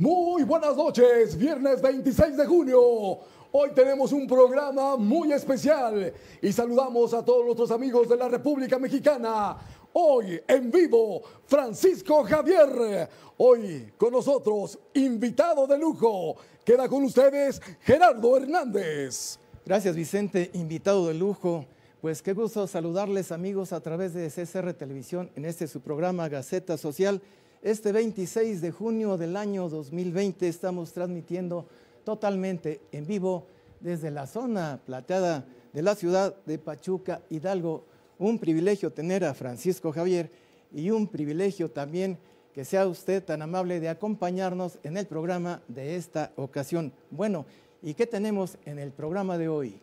Muy buenas noches, viernes 26 de junio. Hoy tenemos un programa muy especial y saludamos a todos nuestros amigos de la República Mexicana. Hoy en vivo, Francisco Javier. Hoy con nosotros, invitado de lujo. Queda con ustedes Gerardo Hernández. Gracias, Vicente, invitado de lujo. Pues qué gusto saludarles, amigos, a través de CCR Televisión en su programa Gaceta Social. Este 26 de junio del año 2020 estamos transmitiendo totalmente en vivo desde la zona plateada de la ciudad de Pachuca, Hidalgo. Un privilegio tener a Francisco Javier y un privilegio también que sea usted tan amable de acompañarnos en el programa de esta ocasión. Bueno, ¿y qué tenemos en el programa de hoy?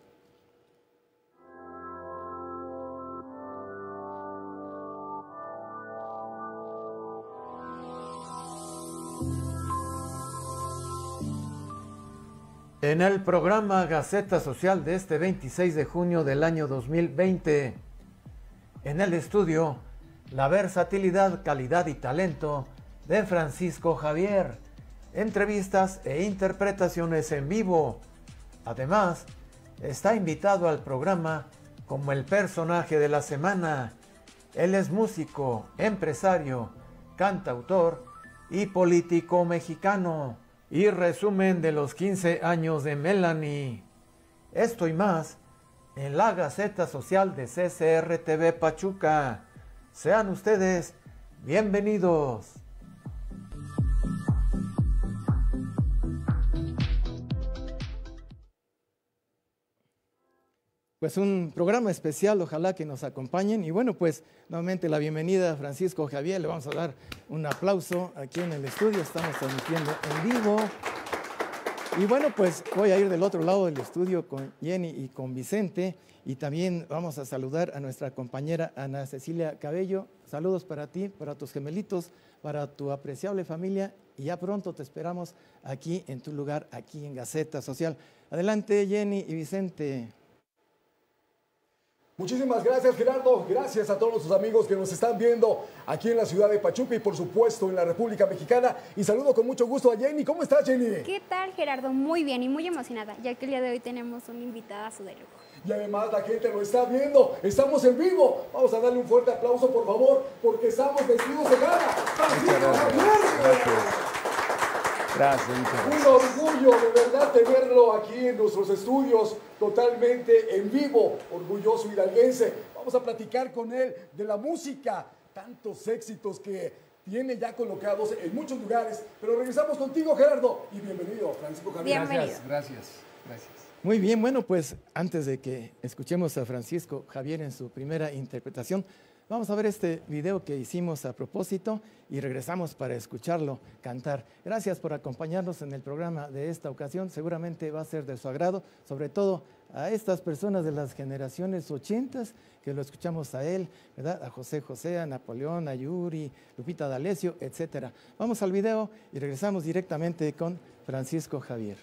En el programa Gaceta Social de este 26 de junio del año 2020, en el estudio, la versatilidad, calidad y talento de Francisco Javier, entrevistas e interpretaciones en vivo. Además, está invitado al programa como el personaje de la semana. Él es músico, empresario, cantautor y político mexicano. Y resumen de los 15 años de Melanie. Esto y más en la Gaceta Social de CCR TV Pachuca. Sean ustedes bienvenidos. Pues un programa especial, ojalá que nos acompañen. Y bueno, pues nuevamente la bienvenida a Francisco Javier. Le vamos a dar un aplauso aquí en el estudio. Estamos transmitiendo en vivo. Y bueno, pues voy a ir del otro lado del estudio con Jenny y con Vicente. Y también vamos a saludar a nuestra compañera Ana Cecilia Cabello. Saludos para ti, para tus gemelitos, para tu apreciable familia. Y ya pronto te esperamos aquí en tu lugar, aquí en Gaceta Social. Adelante, Jenny y Vicente. Muchísimas gracias, Gerardo. Gracias a todos nuestros amigos que nos están viendo aquí en la ciudad de Pachuca y por supuesto en la República Mexicana. Y saludo con mucho gusto a Jenny. ¿Cómo estás, Jenny? ¿Qué tal, Gerardo? Muy bien y muy emocionada, ya que el día de hoy tenemos un invitadazo de lujo. Y además la gente lo está viendo. Estamos en vivo. Vamos a darle un fuerte aplauso, por favor, porque estamos vestidos de gala. ¡Francisco Javier! Gracias. Un orgullo de verdad tenerlo aquí en nuestros estudios totalmente en vivo, orgulloso hidalguense. Vamos a platicar con él de la música, tantos éxitos que tiene ya colocados en muchos lugares. Pero regresamos contigo, Gerardo, y bienvenido, Francisco Javier. Bienvenido. Gracias. Muy bien, bueno, pues antes de que escuchemos a Francisco Javier en su primera interpretación, vamos a ver este video que hicimos a propósito y regresamos para escucharlo cantar. Gracias por acompañarnos en el programa de esta ocasión. Seguramente va a ser de su agrado, sobre todo a estas personas de las generaciones 80 que lo escuchamos a él, ¿verdad? A José José, a Napoleón, a Yuri, Lupita D'Alessio, etcétera. Vamos al video y regresamos directamente con Francisco Javier.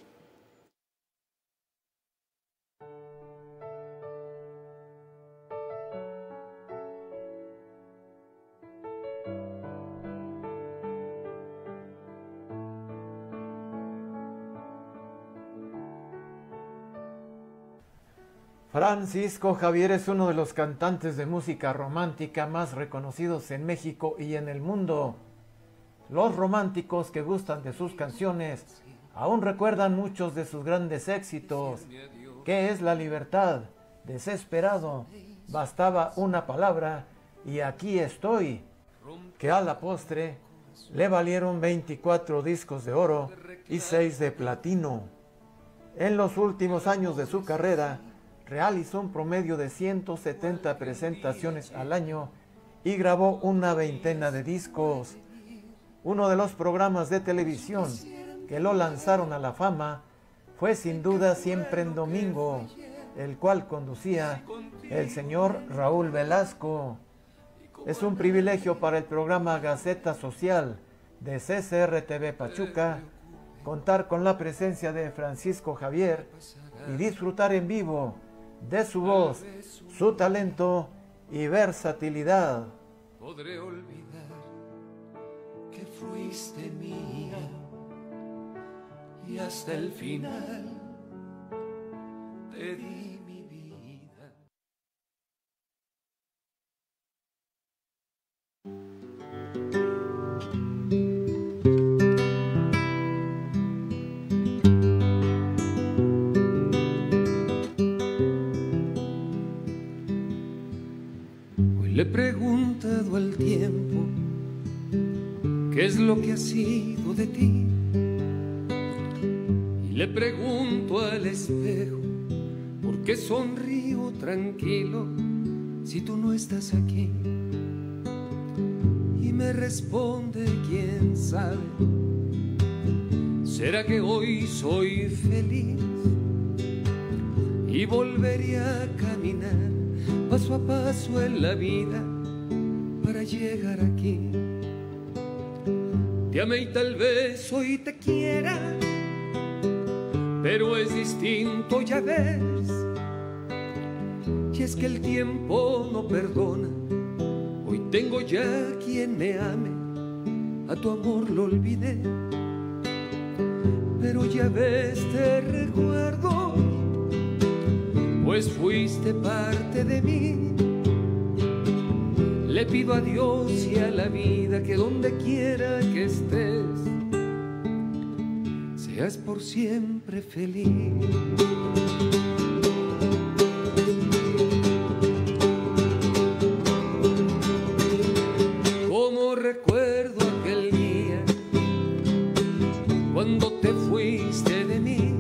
Francisco Javier es uno de los cantantes de música romántica más reconocidos en México y en el mundo. Los románticos que gustan de sus canciones aún recuerdan muchos de sus grandes éxitos. ¿Qué es la libertad? Desesperado. Bastaba una palabra y aquí estoy. Que a la postre le valieron 24 discos de oro y 6 de platino. En los últimos años de su carrera, realizó un promedio de 170 presentaciones al año y grabó una veintena de discos. Uno de los programas de televisión que lo lanzaron a la fama fue sin duda Siempre en Domingo, el cual conducía el señor Raúl Velasco. Es un privilegio para el programa Gaceta Social de CCR TV Pachuca contar con la presencia de Francisco Javier y disfrutar en vivo de su voz, su talento y versatilidad. Podré olvidar que fuiste mía y hasta el final te di mi vida. Hoy le he preguntado al tiempo qué es lo que ha sido de ti. Le pregunto al espejo, ¿por qué sonrío tranquilo si tú no estás aquí? Y me responde, quién sabe, ¿será que hoy soy feliz? Y volveré a caminar paso a paso en la vida para llegar aquí. Te amé y tal vez hoy te quiera, pero es distinto, ya ves. Y es que el tiempo no perdona. Hoy tengo ya quien me ame, a tu amor lo olvidé. Pero ya ves, te recuerdo, pues fuiste parte de mí. Le pido a Dios y a la vida que donde quiera que estés, seas por siempre feliz. Como recuerdo aquel día cuando te fuiste de mí,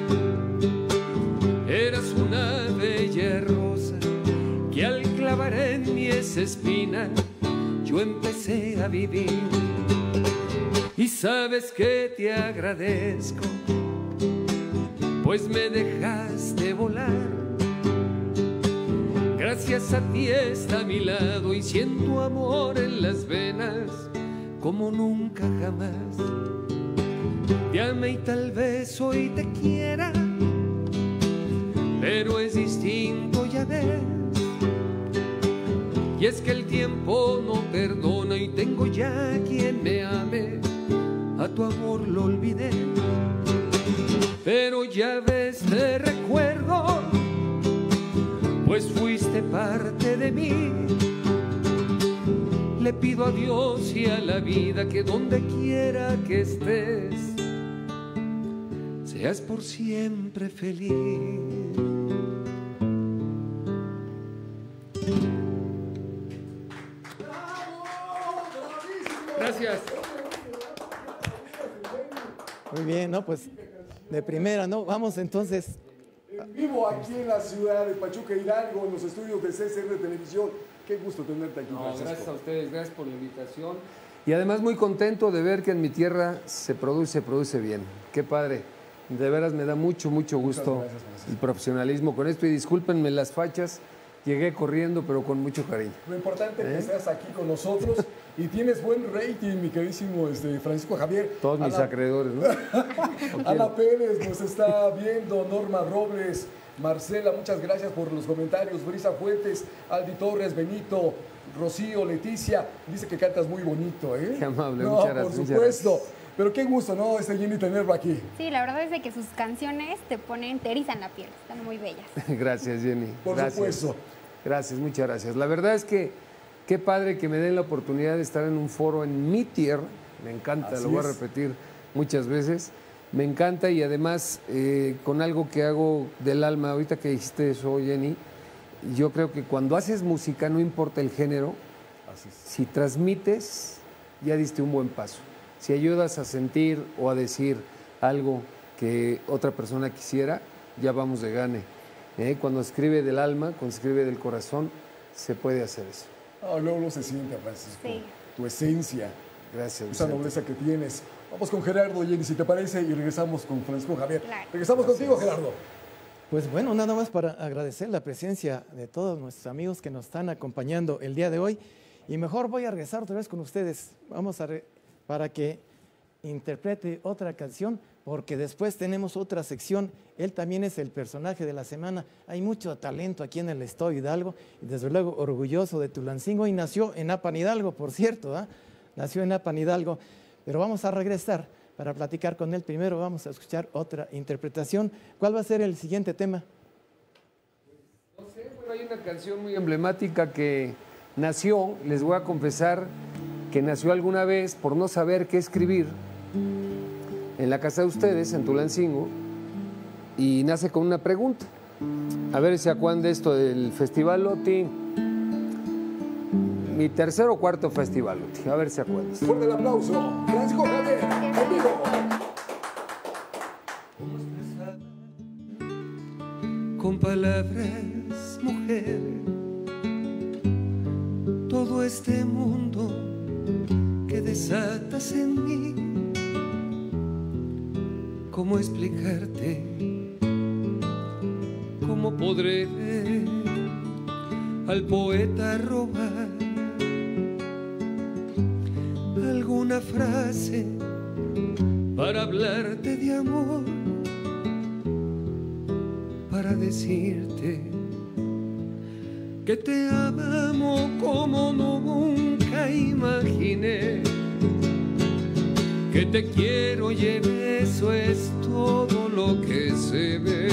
eras una bella rosa que al clavar en mí esa espina yo empecé a vivir. Y sabes que te agradezco, pues me dejaste volar. Gracias a ti está a mi lado y siento amor en las venas como nunca jamás. Te amé y tal vez hoy te quiera, pero es distinto, ya ves. Y es que el tiempo no perdona y tengo ya quien me ame, a tu amor lo olvidé. Pero ya ves, te recuerdo, pues fuiste parte de mí. Le pido a Dios y a la vida que donde quiera que estés, seas por siempre feliz. Gracias. Muy bien, ¿no? Pues de primera, ¿no? Vamos entonces. En vivo aquí en la ciudad de Pachuca Hidalgo, en los estudios de CCR Televisión. Qué gusto tenerte aquí, Francisco. Gracias a ustedes, gracias por la invitación. Y además muy contento de ver que en mi tierra se produce bien. Qué padre. De veras me da mucho gusto el profesionalismo con esto. Y discúlpenme las fachas, llegué corriendo, pero con mucho cariño. Lo importante es que estés aquí con nosotros y tienes buen rating, mi queridísimo Francisco Javier. Todos mis acreedores, ¿no? Ana Pérez nos está viendo, Norma Robles, Marcela, muchas gracias por los comentarios. Brisa Fuentes, Aldi Torres, Benito, Rocío, Leticia, dice que cantas muy bonito, ¿eh? Qué amable, no, muchas gracias. por supuesto. Pero qué gusto, ¿no, Jenny, tenerlo aquí? Sí, la verdad es de que sus canciones te ponen, te erizan la piel, están muy bellas. Gracias, Jenny. Por supuesto. Gracias, muchas gracias. La verdad es que qué padre que me den la oportunidad de estar en un foro en mi tierra. Me encanta, Así lo voy a es. repetir muchas veces. Me encanta y además con algo que hago del alma, ahorita que dijiste eso, Jenny, yo creo que cuando haces música, no importa el género, Así es. si transmites, ya diste un buen paso. Si ayudas a sentir o a decir algo que otra persona quisiera, ya vamos de gane. Cuando escribe del alma, cuando escribe del corazón, se puede hacer eso. Luego se siente, Francisco. Sí. Tu esencia, Gracias, esa Vicente. nobleza que tienes. Vamos con Gerardo, Jenny, si te parece, y regresamos con Francisco Javier. Claro. Regresamos contigo, Gerardo. Pues bueno, nada más para agradecer la presencia de todos nuestros amigos que nos están acompañando el día de hoy. Y mejor voy a regresar otra vez con ustedes. Vamos para que interprete otra canción, porque después tenemos otra sección. Él también es el personaje de la semana. Hay mucho talento aquí en el Estado de Hidalgo, y desde luego orgulloso de Tulancingo, y nació en Apan Hidalgo, por cierto, nació en Apan Hidalgo. Pero vamos a regresar para platicar con él. Primero vamos a escuchar otra interpretación. ¿Cuál va a ser el siguiente tema? No sé, bueno, hay una canción muy emblemática que nació, les voy a confesar que nació alguna vez por no saber qué escribir en la casa de ustedes, en Tulancingo, y nace con una pregunta. A ver si se acuerdan de esto del Festival Loti. Mi tercer o cuarto Festival Loti. A ver si se acuerdan. Fuerte el aplauso. Francisco Javier, en vivo. Con palabras, mujer, todo este mundo que desatas en mí. ¿Cómo explicarte? ¿Cómo podré al poeta robar alguna frase para hablarte de amor? Para decirte que te amo como nunca imaginé, que te quiero y eso es todo lo que se ve.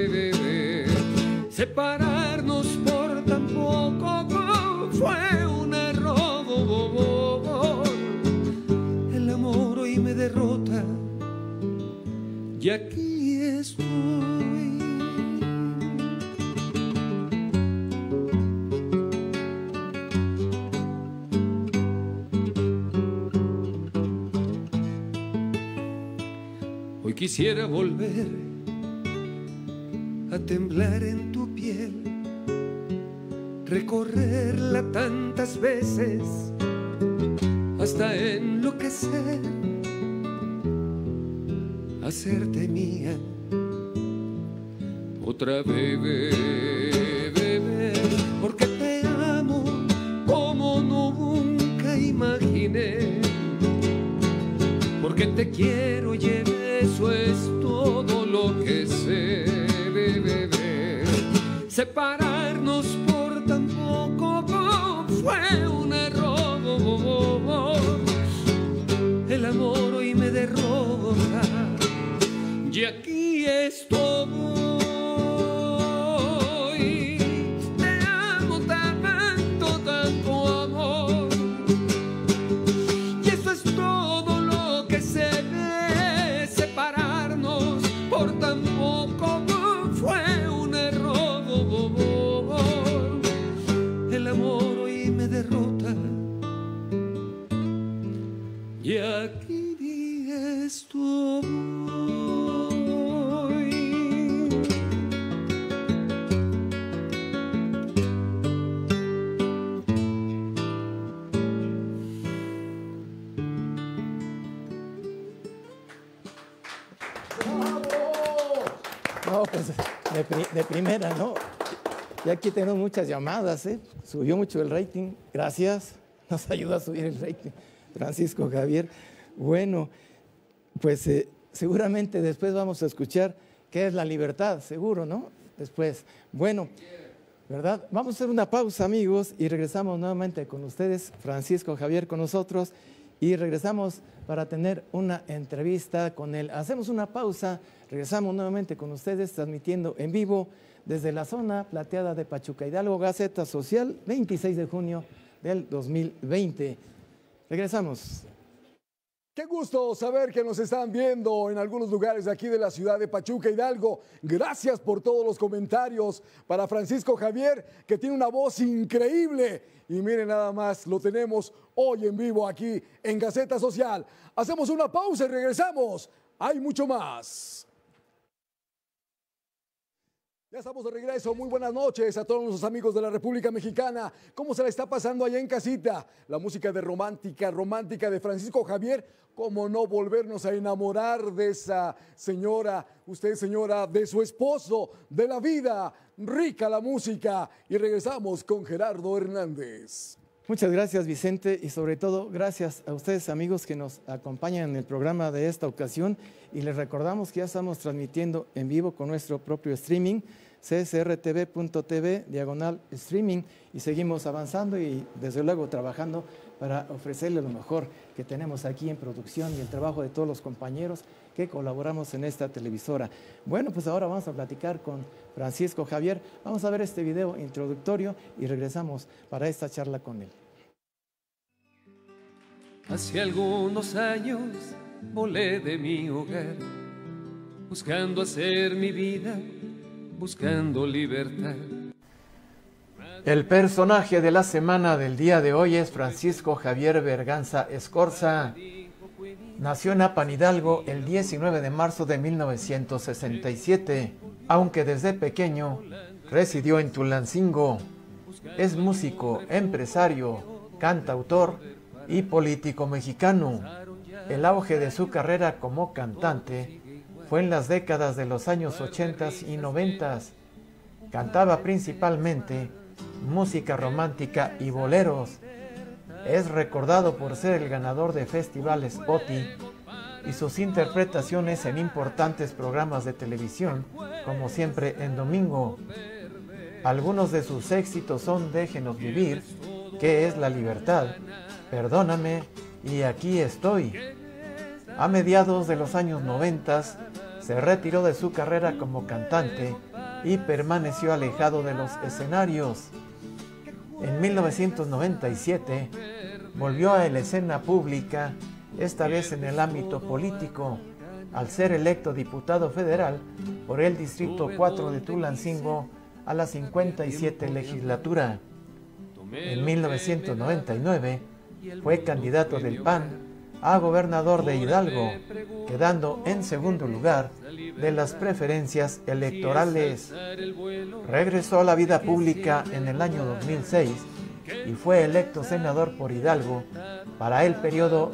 Separarnos por tan poco fue un error. El amor hoy me derrota y aquí estoy. Hoy quisiera volver a temblar en tu piel, recorrerla tantas veces hasta enloquecer, hacerte mía otra vez, bebé, porque te amo como nunca imaginé, porque te quiero y eso es todo lo que sé, bebé. Separarnos por tan poco fue un error. El amor hoy me derrota y aquí estoy. Te amo tanto, tanto amor, y eso es todo lo que se ve. Separarnos por tan poco fue un error. El amor hoy me derrota y aquí estoy. No, pues de primera, ¿no? Y aquí tenemos muchas llamadas, ¿eh? Subió mucho el rating. Gracias. Nos ayuda a subir el rating, Francisco Javier. Bueno, pues seguramente después vamos a escuchar qué es la libertad, seguro, ¿no? Después. Bueno, ¿verdad? Vamos a hacer una pausa, amigos, y regresamos nuevamente con ustedes. Francisco Javier con nosotros. Y regresamos para tener una entrevista con él. Hacemos una pausa, regresamos nuevamente con ustedes, transmitiendo en vivo desde la zona plateada de Pachuca Hidalgo, Gaceta Social, 26 de junio del 2020. Regresamos. Qué gusto saber que nos están viendo en algunos lugares de aquí de la ciudad de Pachuca Hidalgo. Gracias por todos los comentarios para Francisco Javier, que tiene una voz increíble. Y miren nada más, lo tenemos hoy en vivo aquí en Gaceta Social. Hacemos una pausa y regresamos. Hay mucho más. Ya estamos de regreso. Muy buenas noches a todos nuestros amigos de la República Mexicana. ¿Cómo se la está pasando allá en casita? La música de romántica de Francisco Javier. ¿Cómo no volvernos a enamorar de esa señora, usted señora, de su esposo, de la vida? Rica la música. Y regresamos con Gerardo Hernández. Muchas gracias, Vicente, y sobre todo gracias a ustedes, amigos, que nos acompañan en el programa de esta ocasión. Y les recordamos que ya estamos transmitiendo en vivo con nuestro propio streaming csrtv.tv/streaming, y seguimos avanzando y desde luego trabajando para ofrecerle lo mejor que tenemos aquí en producción y el trabajo de todos los compañeros que colaboramos en esta televisora. Bueno, pues ahora vamos a platicar con Francisco Javier. Vamos a ver este video introductorio y regresamos para esta charla con él. Hace algunos años volé de mi hogar, buscando hacer mi vida, buscando libertad. El personaje de la semana del día de hoy es Francisco Javier Berganza Escorza. Nació en Apan, Hidalgo, el 19 de marzo de 1967, aunque desde pequeño residió en Tulancingo. Es músico, empresario, cantautor y político mexicano. El auge de su carrera como cantante fue en las décadas de los años 80 y 90. Cantaba principalmente música romántica y boleros. Es recordado por ser el ganador de festivales OTI y sus interpretaciones en importantes programas de televisión, como Siempre en Domingo. Algunos de sus éxitos son Déjenos vivir, ¿Qué es la libertad?, Perdóname y Aquí estoy. A mediados de los años 90 se retiró de su carrera como cantante y permaneció alejado de los escenarios. En 1997 volvió a la escena pública, esta vez en el ámbito político, al ser electo diputado federal por el Distrito 4 de Tulancingo a la 57 legislatura. En 1999 fue candidato del PAN a gobernador de Hidalgo, quedando en segundo lugar de las preferencias electorales. Regresó a la vida pública en el año 2006 y fue electo senador por Hidalgo para el periodo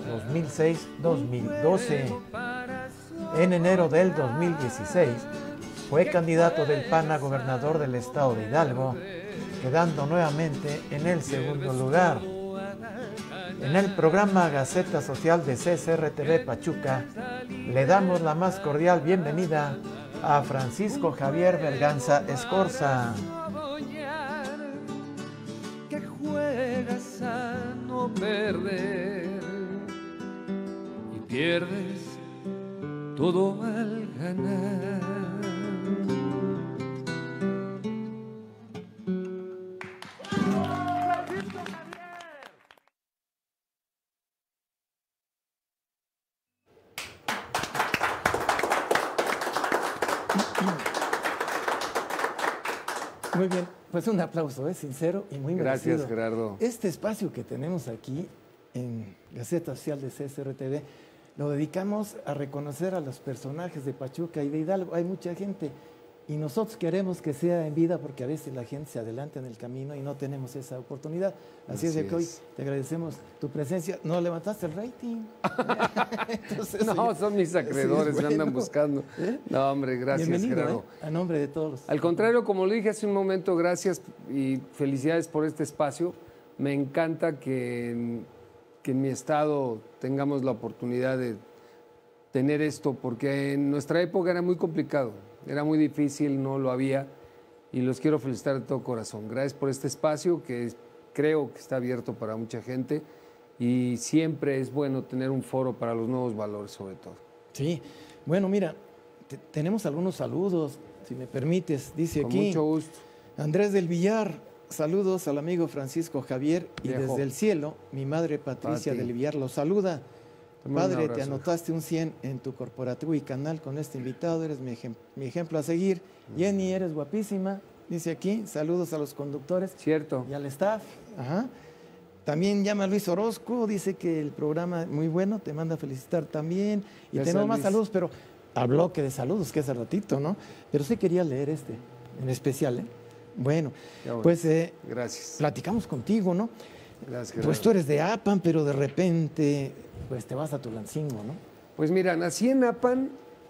2006-2012. En enero del 2016 fue candidato del PAN a gobernador del estado de Hidalgo, quedando nuevamente en el segundo lugar. En el programa Gaceta Social de CSRTV Pachuca, le damos la más cordial bienvenida a Francisco Javier Berganza Escorza. Que juegas a no perder y pierdes todo al ganar. Muy bien, pues un aplauso, sincero y muy merecido. Gracias, Gerardo. Este espacio que tenemos aquí en Gaceta Social de CSRTV lo dedicamos a reconocer a los personajes de Pachuca y de Hidalgo. Hay mucha gente y nosotros queremos que sea en vida porque a veces la gente se adelanta en el camino y no tenemos esa oportunidad. Así es de que hoy te agradecemos tu presencia. No levantaste el rating. Entonces, no, son mis acreedores, me andan buscando. No, hombre, gracias, bienvenido, Gerardo. A nombre de todos. Al contrario, como lo dije hace un momento, gracias y felicidades por este espacio. Me encanta que en mi estado tengamos la oportunidad de tener esto, porque en nuestra época era muy complicado. Era muy difícil, no lo había, y los quiero felicitar de todo corazón. Gracias por este espacio que creo que está abierto para mucha gente y siempre es bueno tener un foro para los nuevos valores sobre todo. Sí, bueno, mira, tenemos algunos saludos, si me permites, dice Con aquí. mucho gusto. Andrés del Villar, saludos al amigo Francisco Javier y Viejo. desde el cielo, mi madre Patricia Pati. del Villar lo saluda. Te mando un Padre, te abrazo. anotaste un 100 en tu corporativo y canal con este invitado, eres mi ejemplo a seguir. Jenny, eres guapísima, dice aquí, saludos a los conductores Cierto. y al staff. Ajá. También llama Luis Orozco, dice que el programa es muy bueno, te manda a felicitar también. Y Gracias, tenemos más Luis. saludos, pero a bloque de saludos, que hace ratito, ¿no? Pero sí quería leer este, en especial, ¿eh? Bueno, Ya bueno. pues Gracias. platicamos contigo, ¿no? Gracias, Pues Gerardo. tú eres de Apan, pero de repente pues te vas a Tulancingo, ¿no? Pues mira, nací en Apan,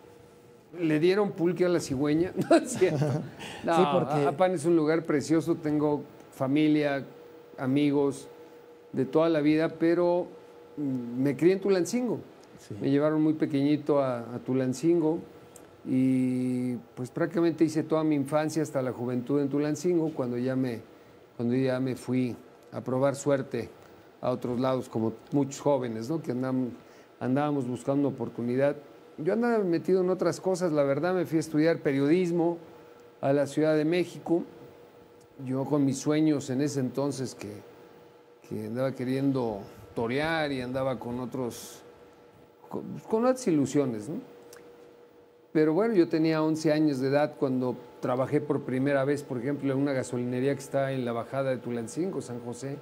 le dieron pulque a la cigüeña, ¿no es cierto? No, Sí, porque- Apan es un lugar precioso, tengo familia, amigos de toda la vida, pero me crié en Tulancingo. Sí. Me llevaron muy pequeñito a Tulancingo y pues prácticamente hice toda mi infancia hasta la juventud en Tulancingo, cuando ya me fui a probar suerte a otros lados, como muchos jóvenes, ¿no? Que andábamos buscando oportunidad. Yo andaba metido en otras cosas, la verdad. Me fui a estudiar periodismo a la Ciudad de México, yo con mis sueños en ese entonces que andaba queriendo torear y andaba con otras ilusiones, ¿no? Pero bueno, yo tenía 11 años de edad cuando trabajé por primera vez, por ejemplo, en una gasolinería que está en la bajada de Tulancingo, San José,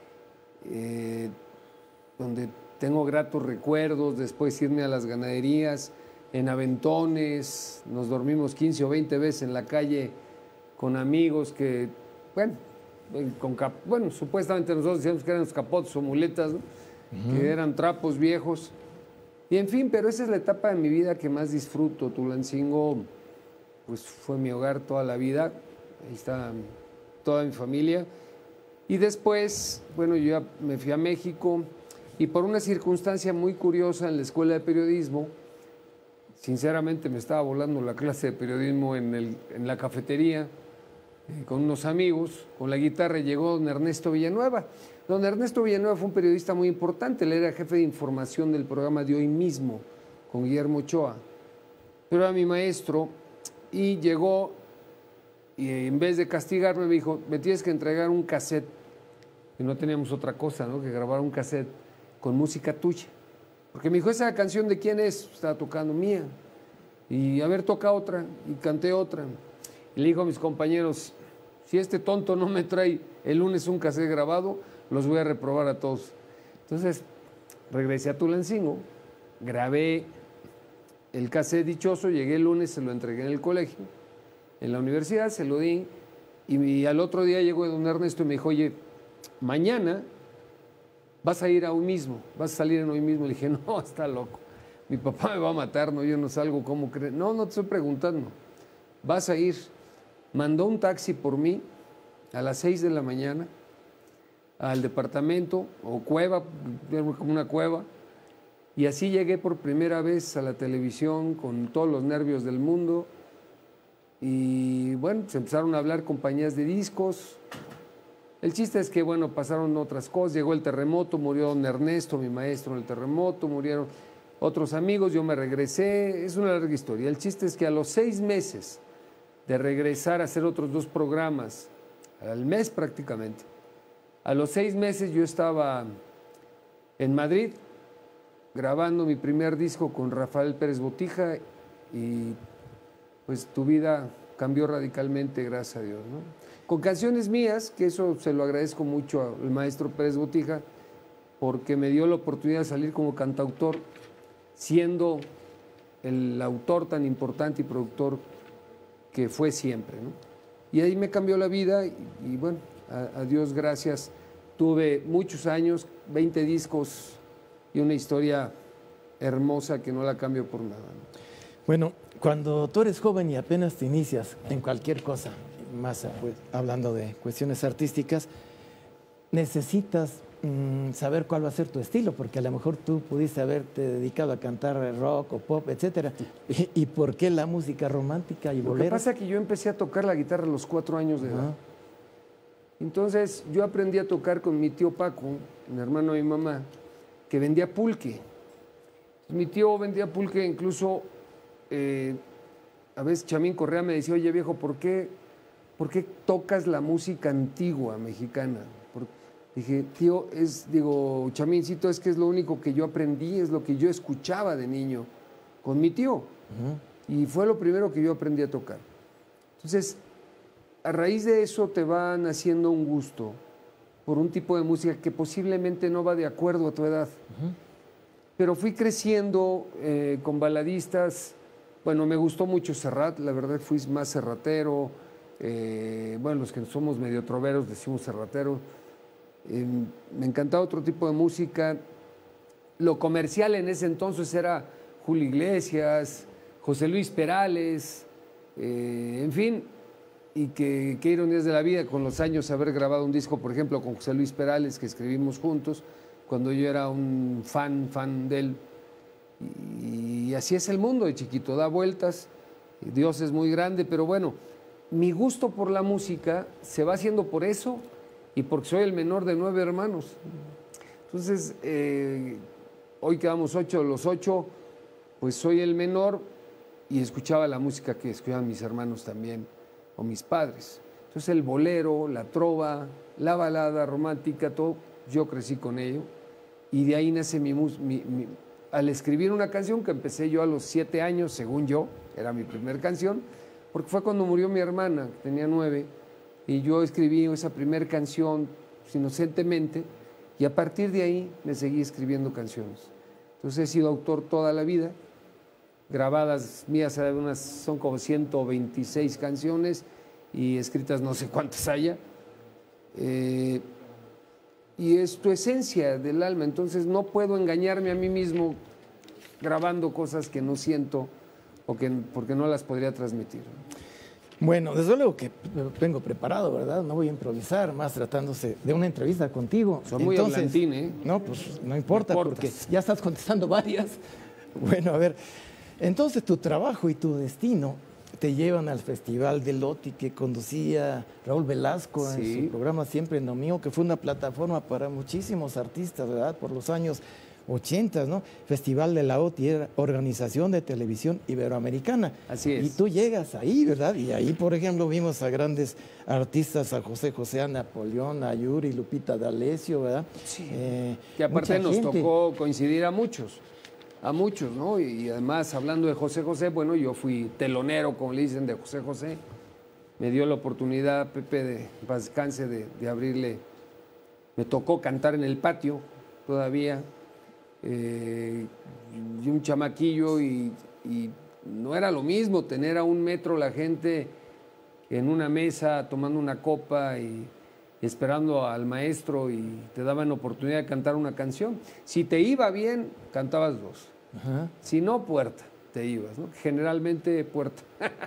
donde tengo gratos recuerdos. Después irme a las ganaderías, en aventones, nos dormimos 15 o 20 veces en la calle con amigos que, bueno, supuestamente nosotros decíamos que eran los capotes o muletas, ¿no? Que eran trapos viejos. Y en fin, pero esa es la etapa de mi vida que más disfruto. Tulancingo, pues fue mi hogar toda la vida, ahí está toda mi familia. Y después, bueno, yo ya me fui a México y por una circunstancia muy curiosa en la escuela de periodismo, sinceramente me estaba volando la clase de periodismo en la cafetería con unos amigos, con la guitarra, llegó don Ernesto Villanueva. Don Ernesto Villanueva fue un periodista muy importante, él era jefe de información del programa de Hoy Mismo, con Guillermo Ochoa. Pero era mi maestro y llegó y en vez de castigarme me dijo, me tienes que entregar un cassette. Y no teníamos otra cosa, ¿no?, que grabar un cassette con música tuya. Porque me dijo, ¿esa canción de quién es? Estaba tocando mía. Y a ver, toca otra. Y canté otra. Y le dijo a mis compañeros, si este tonto no me trae el lunes un cassette grabado, los voy a reprobar a todos. Entonces, regresé a Tulancingo, grabé el cassette dichoso, llegué el lunes, se lo entregué en el colegio, en la universidad, se lo di, y al otro día llegó don Ernesto y me dijo, oye, mañana vas a ir a Hoy Mismo, vas a salir en Hoy Mismo. Le dije, no, está loco, mi papá me va a matar, no, yo no salgo, ¿cómo crees? No, no te estoy preguntando, vas a ir. Mandó un taxi por mí a las 6 de la mañana al departamento, o cueva, como una cueva, y así llegué por primera vez a la televisión con todos los nervios del mundo. Y bueno, se empezaron a hablar compañías de discos. El chiste es que, bueno, pasaron otras cosas, llegó el terremoto, murió don Ernesto, mi maestro, en el terremoto, murieron otros amigos, yo me regresé, es una larga historia. El chiste es que a los 6 meses de regresar a hacer otros 2 programas, al mes prácticamente, a los 6 meses yo estaba en Madrid grabando mi primer disco con Rafael Pérez Botija y pues tu vida cambió radicalmente, gracias a Dios, ¿no? Con canciones mías, que eso se lo agradezco mucho al maestro Pérez Botija, porque me dio la oportunidad de salir como cantautor, siendo el autor tan importante y productor que fue siempre, ¿no? Y ahí me cambió la vida y bueno, a Dios gracias, tuve muchos años, 20 discos y una historia hermosa que no la cambio por nada, ¿no? Bueno, cuando tú eres joven y apenas te inicias en cualquier cosa, más pues, hablando de cuestiones artísticas, necesitas saber cuál va a ser tu estilo, porque a lo mejor tú pudiste haberte dedicado a cantar rock o pop, etcétera. ¿Y por qué la música romántica y bolero? Lo que pasa es que yo empecé a tocar la guitarra a los 4 años de edad. Entonces yo aprendí a tocar con mi tío Paco, mi hermano de mi mamá, que vendía pulque. Mi tío vendía pulque, incluso a veces Chamín Correa me decía, oye viejo, ¿por qué tocas la música antigua mexicana? Dije, tío, Chamíncito, es que es lo único que yo aprendí, es lo que yo escuchaba de niño con mi tío. Y fue lo primero que yo aprendí a tocar. Entonces, a raíz de eso te va naciendo un gusto por un tipo de música que posiblemente no va de acuerdo a tu edad. Pero fui creciendo con baladistas. Bueno, me gustó mucho Serrat, la verdad fui más serratero. Bueno, los que somos medio troveros decimos serratero. Me encantaba otro tipo de música. Lo comercial en ese entonces era Julio Iglesias, José Luis Perales, en fin, y qué ironías de la vida con los años haber grabado un disco, por ejemplo, con José Luis Perales, que escribimos juntos, cuando yo era un fan de él. Y así es el mundo de chiquito, da vueltas. Dios es muy grande, pero bueno, mi gusto por la música se va haciendo por eso y porque soy el menor de 9 hermanos. Entonces, hoy quedamos 8, los 8, pues soy el menor y escuchaba la música que escuchaban mis hermanos también, o mis padres. Entonces el bolero, la trova, la balada romántica, todo, yo crecí con ello. Y de ahí nace al escribir una canción que empecé yo a los 7 años, según yo, era mi primer canción, porque fue cuando murió mi hermana, que tenía 9, y yo escribí esa primera canción inocentemente, y a partir de ahí me seguí escribiendo canciones. Entonces he sido autor toda la vida, grabadas mías, son como 126 canciones, y escritas no sé cuántas haya. Y es tu esencia del alma, entonces no puedo engañarme a mí mismo grabando cosas que no siento o porque no las podría transmitir. Bueno, desde luego que vengo preparado, ¿verdad? No voy a improvisar, más tratándose de una entrevista contigo. Soy muy hablantín, ¿eh? No, pues no importa, porque ya estás contestando varias. Bueno, a ver, entonces tu trabajo y tu destino te llevan al Festival de Loti que conducía Raúl Velasco en su programa Siempre en lo Mío, que fue una plataforma para muchísimos artistas, ¿verdad? Por los años 80, ¿no? Festival de la OTI era Organización de Televisión Iberoamericana. Así es. Y tú llegas ahí, ¿verdad? Y ahí, por ejemplo, vimos a grandes artistas, a José José, a Napoleón, a Yuri, Lupita D'Alessio, ¿verdad? Sí. Que aparte nos tocó coincidir a muchos, ¿no? Y además, hablando de José José, bueno, yo fui telonero, como le dicen, de José José. Me dio la oportunidad, Pepe, de paz descanse, de abrirle. Me tocó cantar en el patio todavía. Y un chamaquillo y no era lo mismo tener a 1 metro la gente en una mesa tomando una copa y esperando al maestro y te daban oportunidad de cantar una canción. Si te iba bien, cantabas 2. Ajá. Si no, puerta, te ibas, ¿no? Generalmente puerta.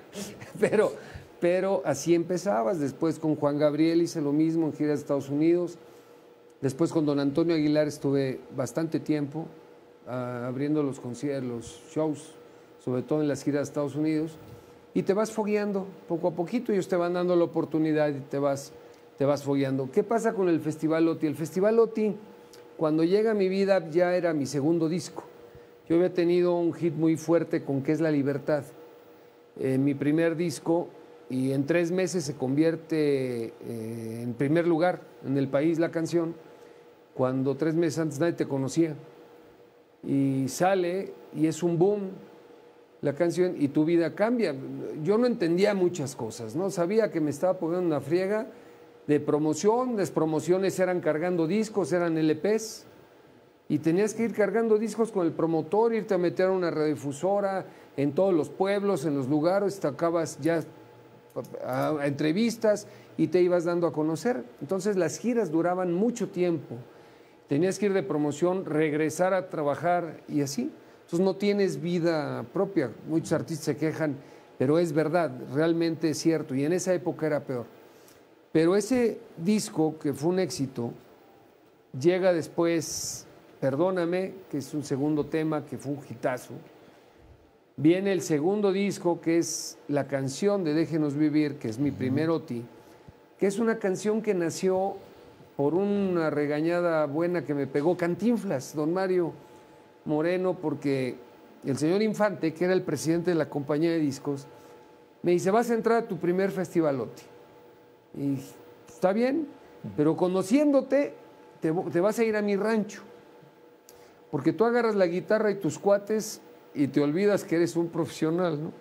pero así empezabas. Después con Juan Gabriel hice lo mismo en giras de Estados Unidos. Después con don Antonio Aguilar estuve bastante tiempo abriendo los shows, sobre todo en las giras de Estados Unidos, y te vas fogueando poco a poquito, ellos te van dando la oportunidad y te vas fogueando. ¿Qué pasa con el Festival Loti? El Festival Loti, cuando llega a mi vida, ya era mi segundo disco. Yo había tenido un hit muy fuerte con ¿Qué es la libertad? Mi primer disco, y en 3 meses se convierte en primer lugar en el país la canción, cuando 3 meses antes nadie te conocía. Y sale y es un boom la canción y tu vida cambia. Yo no entendía muchas cosas, ¿no? Sabía que me estaba poniendo una friega de promoción, las promociones eran cargando discos, eran LPs, y tenías que ir cargando discos con el promotor, irte a meter a una radiodifusora en todos los pueblos, en los lugares, te acabas ya a entrevistas y te ibas dando a conocer. Entonces las giras duraban mucho tiempo. Tenías que ir de promoción, regresar a trabajar y así. Entonces no tienes vida propia. Muchos artistas se quejan, pero es verdad, realmente es cierto. Y en esa época era peor. Pero ese disco, que fue un éxito, llega después, Perdóname, que es un segundo tema, que fue un hitazo. Viene el segundo disco, que es la canción de Déjenos Vivir, que es mi primer OTI, que es una canción que nació por una regañada buena que me pegó Cantinflas, don Mario Moreno, porque el señor Infante, que era el presidente de la compañía de discos, me dice, vas a entrar a tu primer Festival OTI. Y está bien, pero conociéndote, te vas a ir a mi rancho, porque tú agarras la guitarra y tus cuates y te olvidas que eres un profesional, ¿no?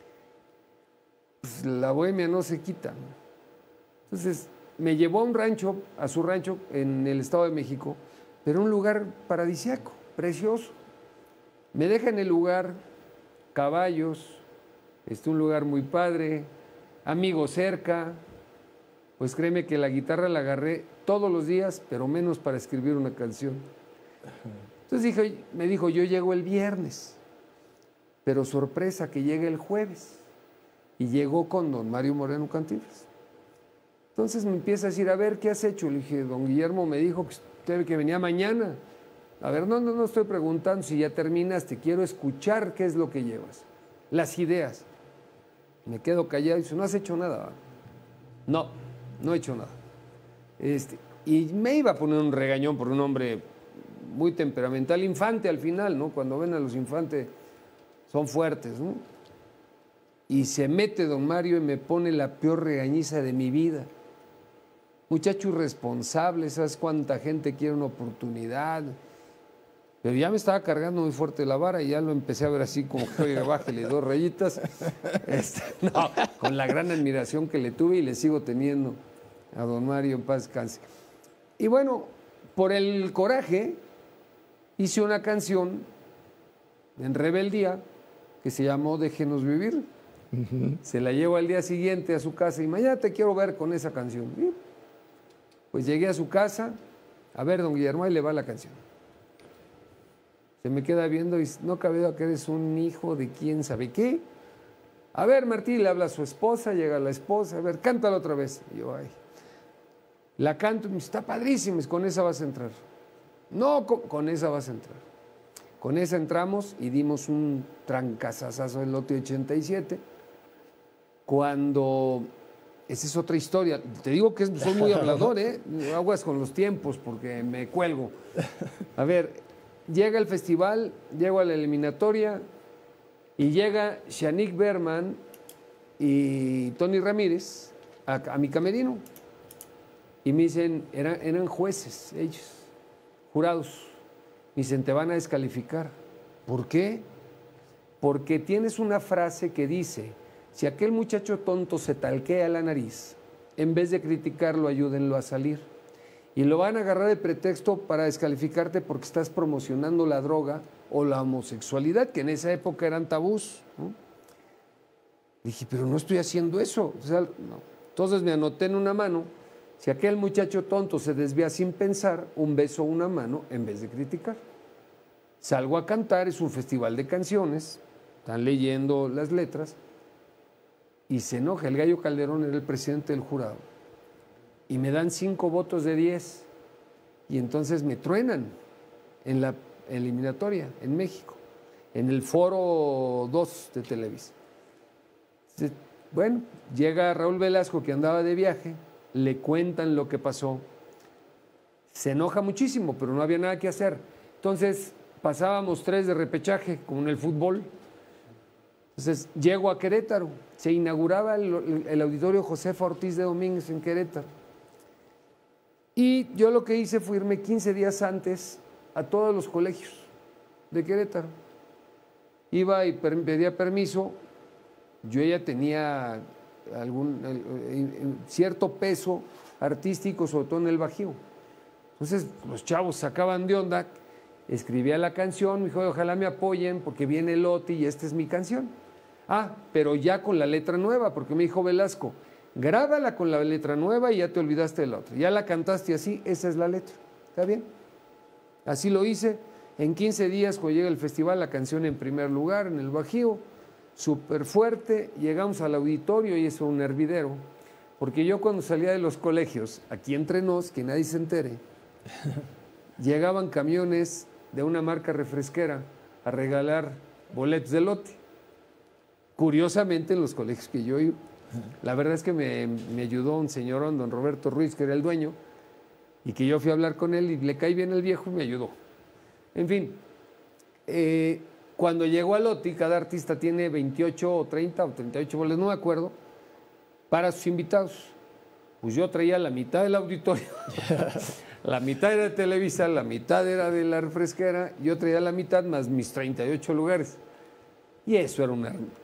Pues la bohemia no se quita, ¿no? Entonces me llevó a un rancho, a su rancho en el Estado de México, pero un lugar paradisíaco, precioso. Me deja en el lugar, caballos, un lugar muy padre, amigos cerca. Pues créeme que la guitarra la agarré todos los días, pero menos para escribir una canción. Entonces me dijo, yo llego el viernes, pero sorpresa que llegue el jueves. Y llegó con don Mario Moreno Cantinflas. Entonces me empieza a decir, a ver, ¿qué has hecho? Le dije, don Guillermo me dijo que venía mañana. A ver, no estoy preguntando si ya terminaste, quiero escuchar qué es lo que llevas, las ideas. Me quedo callado y dice, no has hecho nada. ¿Va? No, no he hecho nada. Y me iba a poner un regañón por un hombre muy temperamental, infante al final, ¿no? Cuando ven a los infantes son fuertes, ¿no? Y se mete don Mario y me pone la peor regañiza de mi vida. Muchacho irresponsable, ¿sabes cuánta gente quiere una oportunidad? Pero ya me estaba cargando muy fuerte la vara y ya lo empecé a ver así como que, oiga, bájale 2 rayitas. No, con la gran admiración que le tuve y le sigo teniendo a don Mario, en paz descanse. Y bueno, por el coraje hice una canción en rebeldía que se llamó Déjenos Vivir. Se la llevo al día siguiente a su casa y mañana te quiero ver con esa canción. Bien. Pues llegué a su casa, a ver, don Guillermo, ahí le va la canción. Se me queda viendo y no cabe duda que eres un hijo de quién sabe qué. A ver, Martín, le habla a su esposa, llega la esposa, a ver, cántala otra vez. Y yo, ay. La canto y me dice, está padrísimo, con esa vas a entrar. No, con esa vas a entrar. Con esa entramos y dimos un trancazazazo del lote 87. Cuando... Esa es otra historia. Te digo que soy muy hablador, ¿eh? Aguas con los tiempos porque me cuelgo. A ver, llega el festival, llego a la eliminatoria y llega Shanique Berman y Tony Ramírez a mi camerino. Y me dicen, eran jueces ellos, jurados. Me dicen, te van a descalificar. ¿Por qué? Porque tienes una frase que dice... Si aquel muchacho tonto se talquea la nariz, en vez de criticarlo, ayúdenlo a salir. Y lo van a agarrar de pretexto para descalificarte porque estás promocionando la droga o la homosexualidad, que en esa época eran tabús, ¿no? Dije, pero no estoy haciendo eso. O sea, no. Entonces me anoté en una mano, si aquel muchacho tonto se desvía sin pensar, un beso o una mano en vez de criticar. Salgo a cantar, es un festival de canciones, están leyendo las letras, y se enoja. El Gallo Calderón era el presidente del jurado. Y me dan 5 votos de 10. Y entonces me truenan en la eliminatoria en México, en el Foro 2 de Televisa. Bueno, llega Raúl Velasco, que andaba de viaje, le cuentan lo que pasó. Se enoja muchísimo, pero no había nada que hacer. Entonces pasábamos 3 de repechaje, como en el fútbol. Entonces llego a Querétaro, se inauguraba el auditorio Josefa Ortiz de Domínguez en Querétaro. Y yo lo que hice fue irme 15 días antes a todos los colegios de Querétaro. Iba y pedía permiso, yo ya tenía cierto peso artístico, sobre todo en el Bajío. Entonces los chavos sacaban de onda, escribía la canción, me dijo, ojalá me apoyen porque viene el Oti y esta es mi canción. Ah, pero ya con la letra nueva, porque me dijo Velasco, grábala con la letra nueva y ya te olvidaste de la otra. Ya la cantaste así, esa es la letra. ¿Está bien? Así lo hice. En 15 días, cuando llega el festival, la canción en primer lugar, en el Bajío, súper fuerte. Llegamos al auditorio y eso un hervidero. Porque yo cuando salía de los colegios, aquí entre nos, que nadie se entere, llegaban camiones de una marca refresquera a regalar boletos de lote. Curiosamente, en los colegios que yo iba. La verdad es que me ayudó un señorón, don Roberto Ruiz, que era el dueño, y que yo fui a hablar con él y le caí bien el viejo y me ayudó. En fin, cuando llegó a Loti, cada artista tiene 28 o 30 o 38 boletos, no me acuerdo, para sus invitados. Pues yo traía la mitad del auditorio, la mitad era de Televisa, la mitad era de la refresquera, yo traía la mitad más mis 38 lugares. Y eso era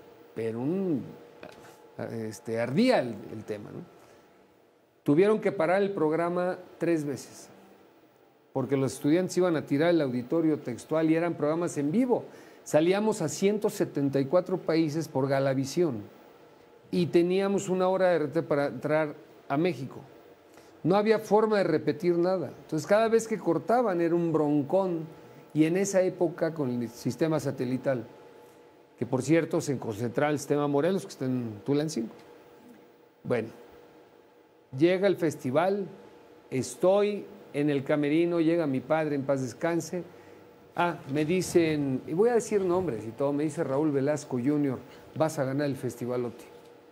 ardía el tema, ¿no? Tuvieron que parar el programa 3 veces, porque los estudiantes iban a tirar el auditorio textual y eran programas en vivo. Salíamos a 174 países por Galavisión y teníamos 1 hora de RT para entrar a México. No había forma de repetir nada. Entonces cada vez que cortaban era un broncón, y en esa época con el sistema satelital, que por cierto se concentraba el sistema Morelos, que está en Tulancingo. Bueno, llega el festival, estoy en el camerino, llega mi padre, en paz descanse. Me dicen, y voy a decir nombres y todo, me dice Raúl Velasco Jr., vas a ganar el Festival Oti.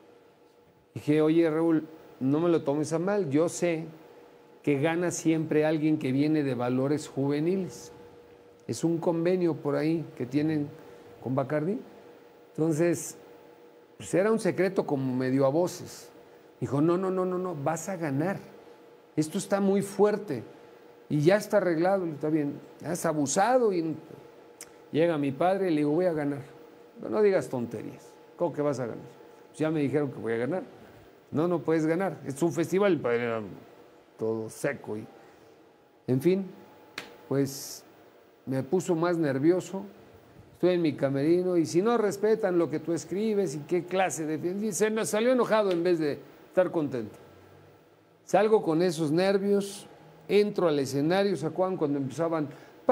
Dije, oye, Raúl, no me lo tomes a mal, yo sé que gana siempre alguien que viene de valores juveniles. Es un convenio por ahí que tienen con Bacardí. Entonces, pues era un secreto como medio a voces. Dijo, no, vas a ganar. Esto está muy fuerte y ya está arreglado, está bien. Has abusado y llega mi padre y le digo, voy a ganar. No digas tonterías. ¿Cómo que vas a ganar? Pues ya me dijeron que voy a ganar. No puedes ganar. Es un festival, era todo seco. En fin, pues me puso más nervioso. Estoy en mi camerino y si no respetan lo que tú escribes y qué clase de... Se me salió enojado en vez de estar contento. Salgo con esos nervios, entro al escenario, ¿se acuerdan cuando empezaban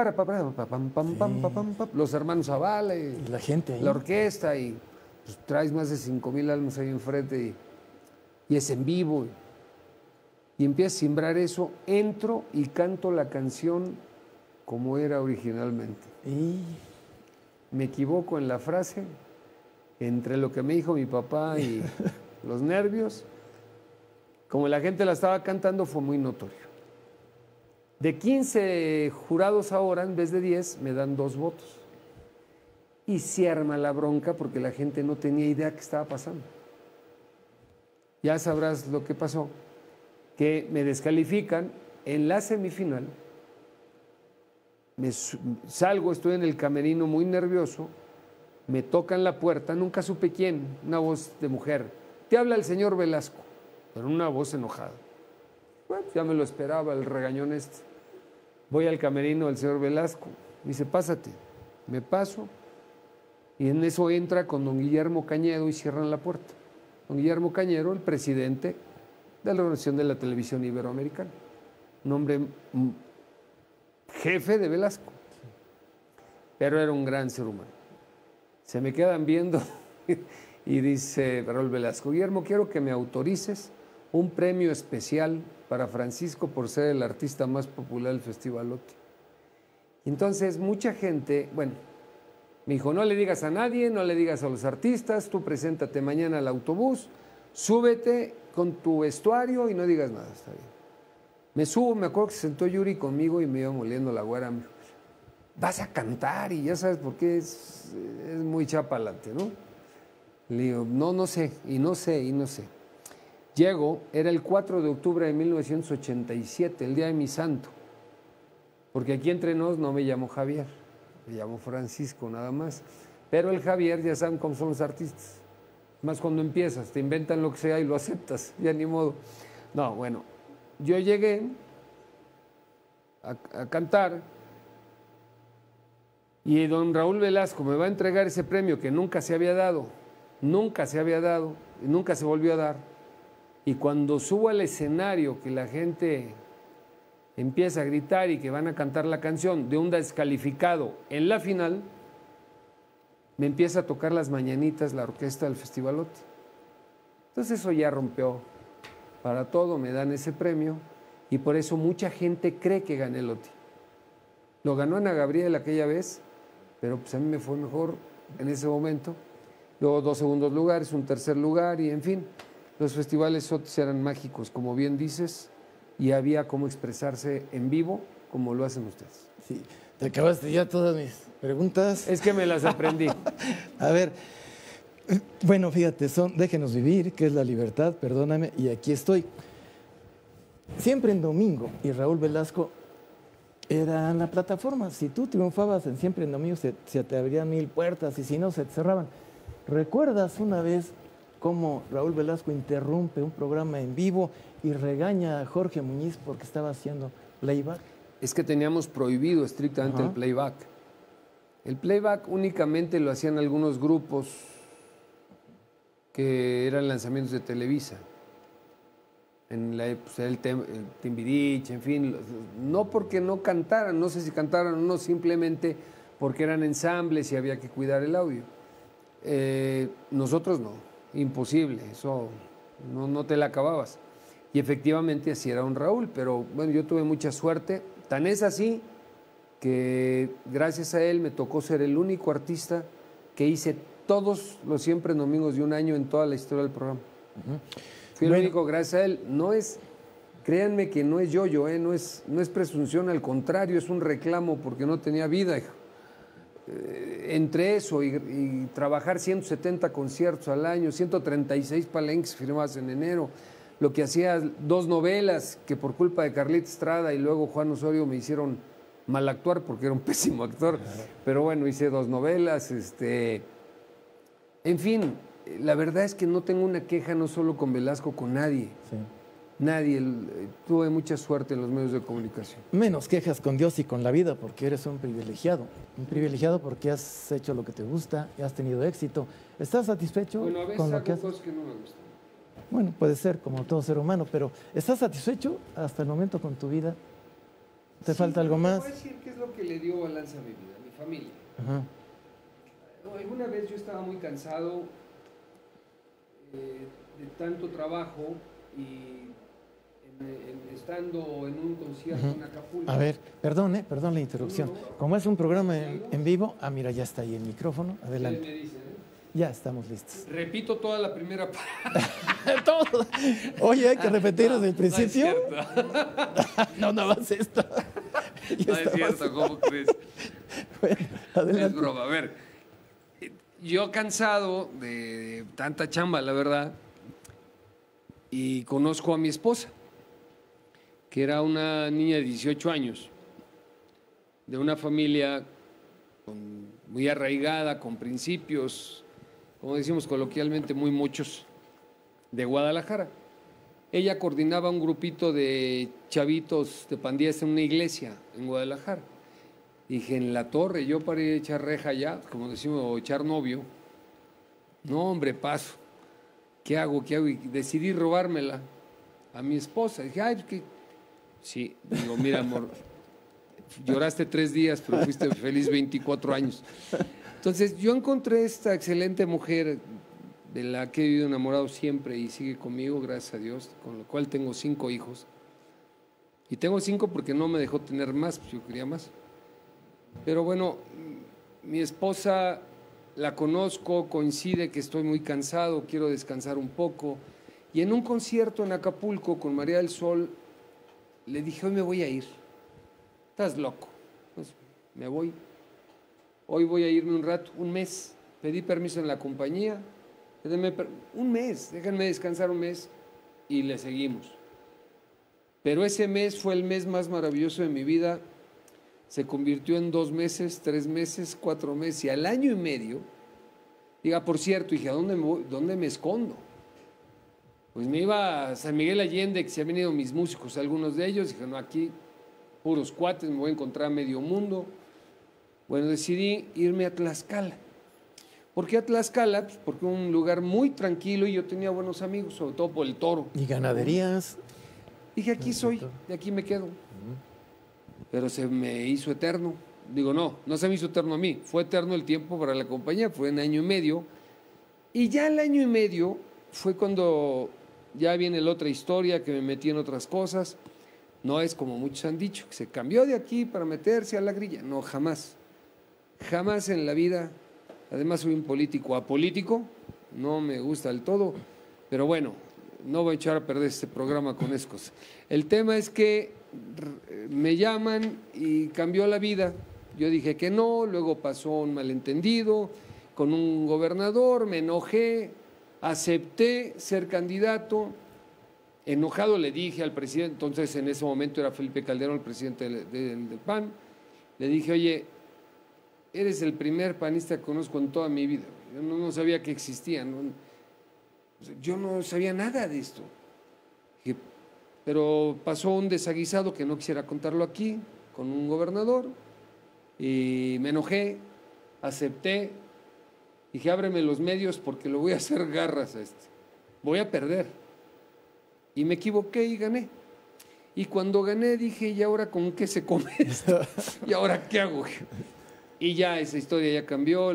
los hermanos Zavala y la gente ahí, la orquesta y pues, traes más de 5,000 almas ahí enfrente y es en vivo y empieza a simbrar eso, entro y canto la canción como era originalmente. Me equivoco en la frase, entre lo que me dijo mi papá y los nervios, como la gente la estaba cantando fue muy notorio. De 15 jurados ahora, en vez de 10, me dan 2 votos. Y se arma la bronca porque la gente no tenía idea qué estaba pasando. Ya sabrás lo que pasó, que me descalifican en la semifinal. Salgo, estoy en el camerino muy nervioso, me tocan la puerta, nunca supe quién, una voz de mujer. Te habla el señor Velasco, pero una voz enojada. Bueno, ya me lo esperaba el regañón este. Voy al camerino del señor Velasco, me dice, pásate. Me paso y en eso entra con don Guillermo Cañedo y cierran la puerta. Don Guillermo Cañedo, el presidente de la Organización de la Televisión Iberoamericana, un hombre jefe de Velasco, pero era un gran ser humano. Se me quedan viendo y dice Raúl Velasco, Guillermo, quiero que me autorices un premio especial para Francisco por ser el artista más popular del Festivalotti. Entonces mucha gente, bueno, me dijo, no le digas a nadie, no le digas a los artistas, tú preséntate mañana al autobús, súbete con tu vestuario y no digas nada, está bien. Me subo, me acuerdo que se sentó Yuri conmigo y me iba moliendo la güera, me dijo, vas a cantar y ya sabes por qué es muy chapalante, ¿no? Le digo, no sé, y no sé. Llego, era el 4 de octubre de 1987, el día de mi santo, porque aquí entre nos no me llamo Javier, me llamo Francisco nada más, pero el Javier ya saben cómo son los artistas, más cuando empiezas, te inventan lo que sea y lo aceptas, ya ni modo. No, bueno, yo llegué a cantar y don Raúl Velasco me va a entregar ese premio que nunca se había dado y nunca se volvió a dar. Y cuando subo al escenario que la gente empieza a gritar y que van a cantar la canción de un descalificado en la final, me empieza a tocar las mañanitas la orquesta del Festivalotti. Entonces eso ya rompió para todo, me dan ese premio y por eso mucha gente cree que gané el Lotti. Lo ganó Ana Gabriel aquella vez, pero pues a mí me fue mejor en ese momento. Luego 2 segundos lugares, un tercer lugar y en fin. Los festivales Otis eran mágicos, como bien dices, y había cómo expresarse en vivo, como lo hacen ustedes. Sí, te acabaste ya todas mis preguntas. Es que me las aprendí. A ver, bueno, fíjate, son Déjenos Vivir, que es la libertad, perdóname, y aquí estoy. Siempre en domingo, y Raúl Velasco era la plataforma. Si tú triunfabas en Siempre en Domingo, se te abrían 1000 puertas, y si no, se te cerraban. ¿Recuerdas una vez cómo Raúl Velasco interrumpe un programa en vivo y regaña a Jorge Muñiz porque estaba haciendo playback? Es que teníamos prohibido estrictamente el playback. El playback únicamente lo hacían algunos grupos que eran lanzamientos de Televisa. En el Timbiriche, en fin, no porque no cantaran, no sé si cantaran o no, simplemente porque eran ensambles y había que cuidar el audio. Nosotros no, imposible, eso no te la acababas. Y efectivamente así era un Raúl, pero bueno, yo tuve mucha suerte, tan es así que gracias a él me tocó ser el único artista que hice todos los Siempre en Domingos de un año en toda la historia del programa. Fui el único, gracias a él. No es, créanme que no es yo-yo, no es presunción, al contrario, es un reclamo porque no tenía vida, hijo. Entre eso y trabajar 170 conciertos al año, 136 palenques firmados en enero, lo que hacía 2 novelas que por culpa de Carlita Estrada y luego Juan Osorio me hicieron mal actuar porque era un pésimo actor, pero bueno, hice 2 novelas, en fin, la verdad es que no tengo una queja no solo con Velasco, con nadie. Sí. Nadie, tuve mucha suerte en los medios de comunicación. Menos quejas con Dios y con la vida porque eres un privilegiado porque has hecho lo que te gusta y has tenido éxito. ¿Estás satisfecho Bueno, a veces con lo hago que haces? cosas que no me gustan. Bueno, puede ser como todo ser humano, pero ¿estás satisfecho hasta el momento con tu vida? ¿Te falta algo más? Te voy a decir qué es lo que le dio balance a mi vida, a mi familia. Ajá. No, alguna vez yo estaba muy cansado de tanto trabajo y estando en un concierto en Acapulco. A ver, perdón la interrupción. Como es un programa en vivo, mira, ya está ahí el micrófono. Adelante. Me dicen, Ya estamos listos. repito toda la primera parte. Todo. Oye, hay que repetir desde el principio. No más esto. No es cierto, ¿cómo crees? Bueno, adelante. Es broma. A ver, yo cansado de tanta chamba, la verdad, y conozco a mi esposa, que era una niña de 18 años, de una familia muy arraigada, con principios, como decimos coloquialmente, muy muchos, de Guadalajara. Ella coordinaba un grupito de chavitos de pandillas en una iglesia en Guadalajara. Dije, en la torre, yo para ir a echar reja allá, como decimos, o echar novio. No, hombre, paso. ¿Qué hago? Y decidí robármela a mi esposa. Dije, ay, ¿qué? Sí, digo, mira, amor, lloraste 3 días, pero fuiste feliz 24 años. Entonces, yo encontré esta excelente mujer de la que he vivido enamorado siempre y sigue conmigo, gracias a Dios, con lo cual tengo 5 hijos. Y tengo 5 porque no me dejó tener más, pues yo quería más. Pero bueno, mi esposa la conozco, coincide que estoy muy cansado, quiero descansar un poco. Y en un concierto en Acapulco con María del Sol, le dije, hoy me voy a ir. Estás loco. Pues me voy. Hoy voy a irme un rato, un mes. Pedí permiso en la compañía. Un mes, déjenme descansar un mes y le seguimos. Pero ese mes fue el mes más maravilloso de mi vida. Se convirtió en 2 meses, 3 meses, 4 meses y al año y medio. Diga, por cierto, dije, ¿a dónde me voy? ¿Dónde me escondo? Pues me iba a San Miguel Allende, que se han venido mis músicos, algunos de ellos. Dije, no, aquí puros cuates, me voy a encontrar a medio mundo. Bueno, decidí irme a Tlaxcala. ¿Por qué a Tlaxcala? Pues porque es un lugar muy tranquilo y yo tenía buenos amigos, sobre todo por el toro. ¿Y ganaderías? Dije, aquí soy, de aquí me quedo. Pero se me hizo eterno. Digo, no se me hizo eterno a mí. Fue eterno el tiempo para la compañía, fue en año y medio. Y ya el año y medio fue cuando ya viene la otra historia, que me metí en otras cosas. No es como muchos han dicho, que se cambió de aquí para meterse a la grilla. No, jamás. Jamás en la vida. Además soy un político apolítico, no me gusta del todo, pero bueno, no voy a echar a perder este programa con esas. El tema es que me llaman y cambió la vida. Yo dije que no, luego pasó un malentendido con un gobernador, me enojé, acepté ser candidato. Enojado le dije al presidente, entonces en ese momento era Felipe Calderón, el presidente del PAN, le dije, oye, eres el primer panista que conozco en toda mi vida. Yo no sabía que existían. Yo no sabía nada de esto. Pero pasó un desaguisado que no quisiera contarlo aquí, con un gobernador, y me enojé, acepté, dije, ábreme los medios porque lo voy a hacer garras a este. Voy a perder. Y me equivoqué y gané. Y cuando gané dije, ¿y ahora con qué se come esto? ¿Y ahora qué hago? Y ya esa historia ya cambió.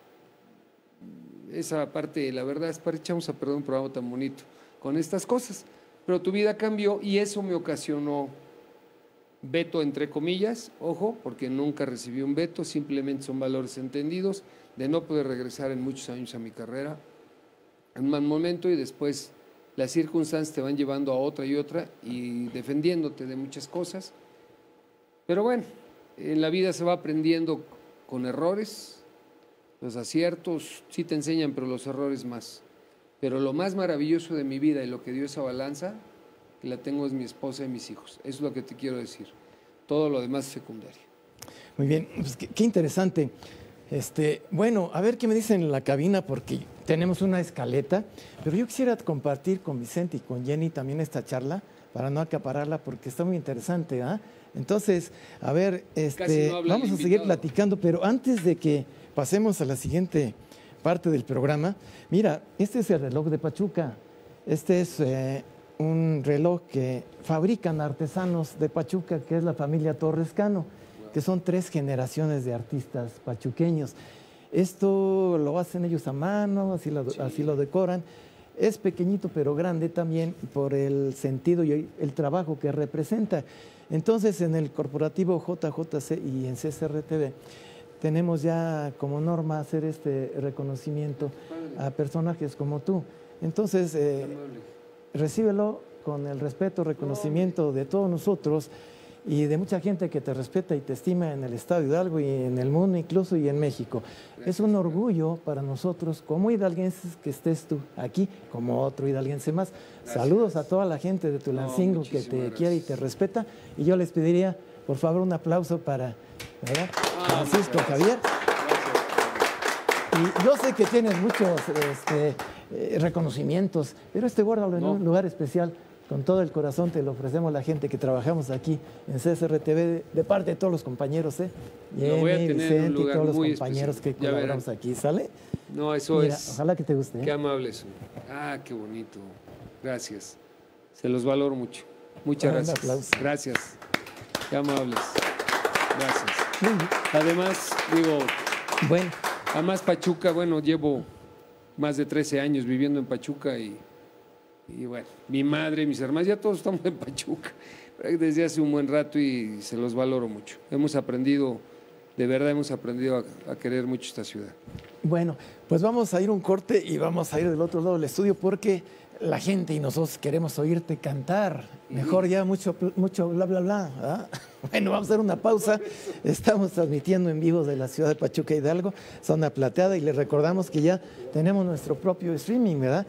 Esa parte, la verdad, es para echamos a perder un programa tan bonito con estas cosas. Pero tu vida cambió y eso me ocasionó veto, entre comillas, ojo, porque nunca recibí un veto, simplemente son valores entendidos de no poder regresar en muchos años a mi carrera en un mal momento y después las circunstancias te van llevando a otra y otra y defendiéndote de muchas cosas. Pero bueno, en la vida se va aprendiendo con errores, los aciertos sí te enseñan, pero los errores más. Pero lo más maravilloso de mi vida y lo que dio esa balanza, que la tengo, es mi esposa y mis hijos. Eso es lo que te quiero decir. Todo lo demás es secundario. Muy bien, pues qué interesante. Bueno, a ver qué me dicen en la cabina, porque tenemos una escaleta, pero yo quisiera compartir con Vicente y con Jenny también esta charla, para no acapararla, porque está muy interesante, ¿ah? Entonces, a ver, no vamos a seguir platicando, pero antes de que pasemos a la siguiente parte del programa, mira, este es el reloj de Pachuca. Este es un reloj que fabrican artesanos de Pachuca, que es la familia Torres Cano, que son 3 generaciones de artistas pachuqueños. Esto lo hacen ellos a mano, así lo decoran. Es pequeñito pero grande también por el sentido y el trabajo que representa. Entonces, en el corporativo JJC y en CCRTV tenemos ya como norma hacer este reconocimiento a personajes como tú. Entonces, recíbelo con el respeto, reconocimiento de todos nosotros y de mucha gente que te respeta y te estima en el estado de Hidalgo y en el mundo incluso y en México. Es un orgullo para nosotros como hidalguenses que estés tú aquí, como otro hidalguense más. Saludos a toda la gente de Tulancingo que te quiere y te respeta, y yo les pediría, por favor, un aplauso para Francisco Javier. Y yo sé que tienes muchos reconocimientos, pero guárdalo en un lugar especial. Con todo el corazón te lo ofrecemos la gente que trabajamos aquí en CSRTV, de parte de todos los compañeros, Jenny, Vicente y todos los compañeros que colaboramos aquí, ¿sale? No, eso Mira, es... ojalá que te guste. Qué amables son. Ah, qué bonito. Gracias. Se los valoro mucho. Muchas gracias. Aplauso. Gracias. Qué amables. Gracias. Además, Bueno. Además Pachuca, bueno, llevo más de 13 años viviendo en Pachuca y bueno, mi madre, mis hermanas, ya todos estamos en Pachuca desde hace un buen rato y se los valoro mucho. Hemos aprendido, de verdad hemos aprendido a querer mucho esta ciudad. Bueno, pues vamos a ir un corte y vamos a ir del otro lado del estudio porque la gente y nosotros queremos oírte cantar. Mejor ya mucho bla, bla, bla. ¿Ah? Bueno, vamos a hacer una pausa. Estamos transmitiendo en vivo de la ciudad de Pachuca, Hidalgo, zona plateada, y les recordamos que ya tenemos nuestro propio streaming, ¿verdad?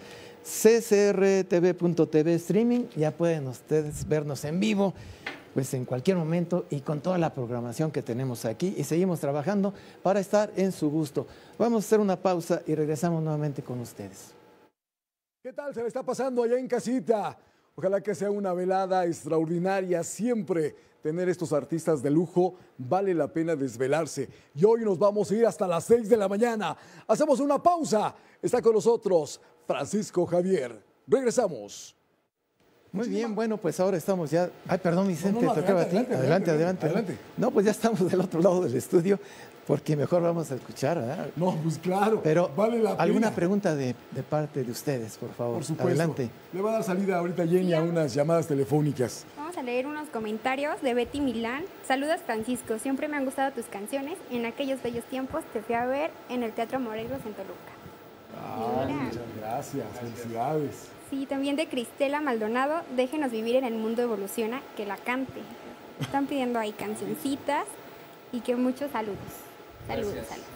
ccrtv.tv streaming, ya pueden ustedes vernos en vivo, pues en cualquier momento y con toda la programación que tenemos aquí, y seguimos trabajando para estar en su gusto. Vamos a hacer una pausa y regresamos nuevamente con ustedes. ¿Qué tal se le está pasando allá en casita? Ojalá que sea una velada extraordinaria. Siempre tener estos artistas de lujo vale la pena desvelarse. Y hoy nos vamos a ir hasta las 6 de la mañana. Hacemos una pausa. Está con nosotros Francisco Javier. Regresamos. Muy bien, bueno, pues ahora estamos ya... Ay, perdón, Vicente, No, tocaba a ti. Adelante. No, pues ya estamos del otro lado del estudio, porque mejor vamos a escuchar, ¿verdad? No, pues claro, pero vale la pena. ¿Alguna pregunta de parte de ustedes, por favor? Por supuesto. Adelante. Le va a dar salida ahorita Jenny a unas llamadas telefónicas. Vamos a leer unos comentarios de Betty Milán. Saludos, Francisco. Siempre me han gustado tus canciones. En aquellos bellos tiempos te fui a ver en el Teatro Morelos en Toluca. Muchas gracias. Felicidades. Sí, también de Cristela Maldonado. Déjenos vivir en el mundo evoluciona, que la cante. Están pidiendo ahí cancioncitas y que muchos saludos. Saludos.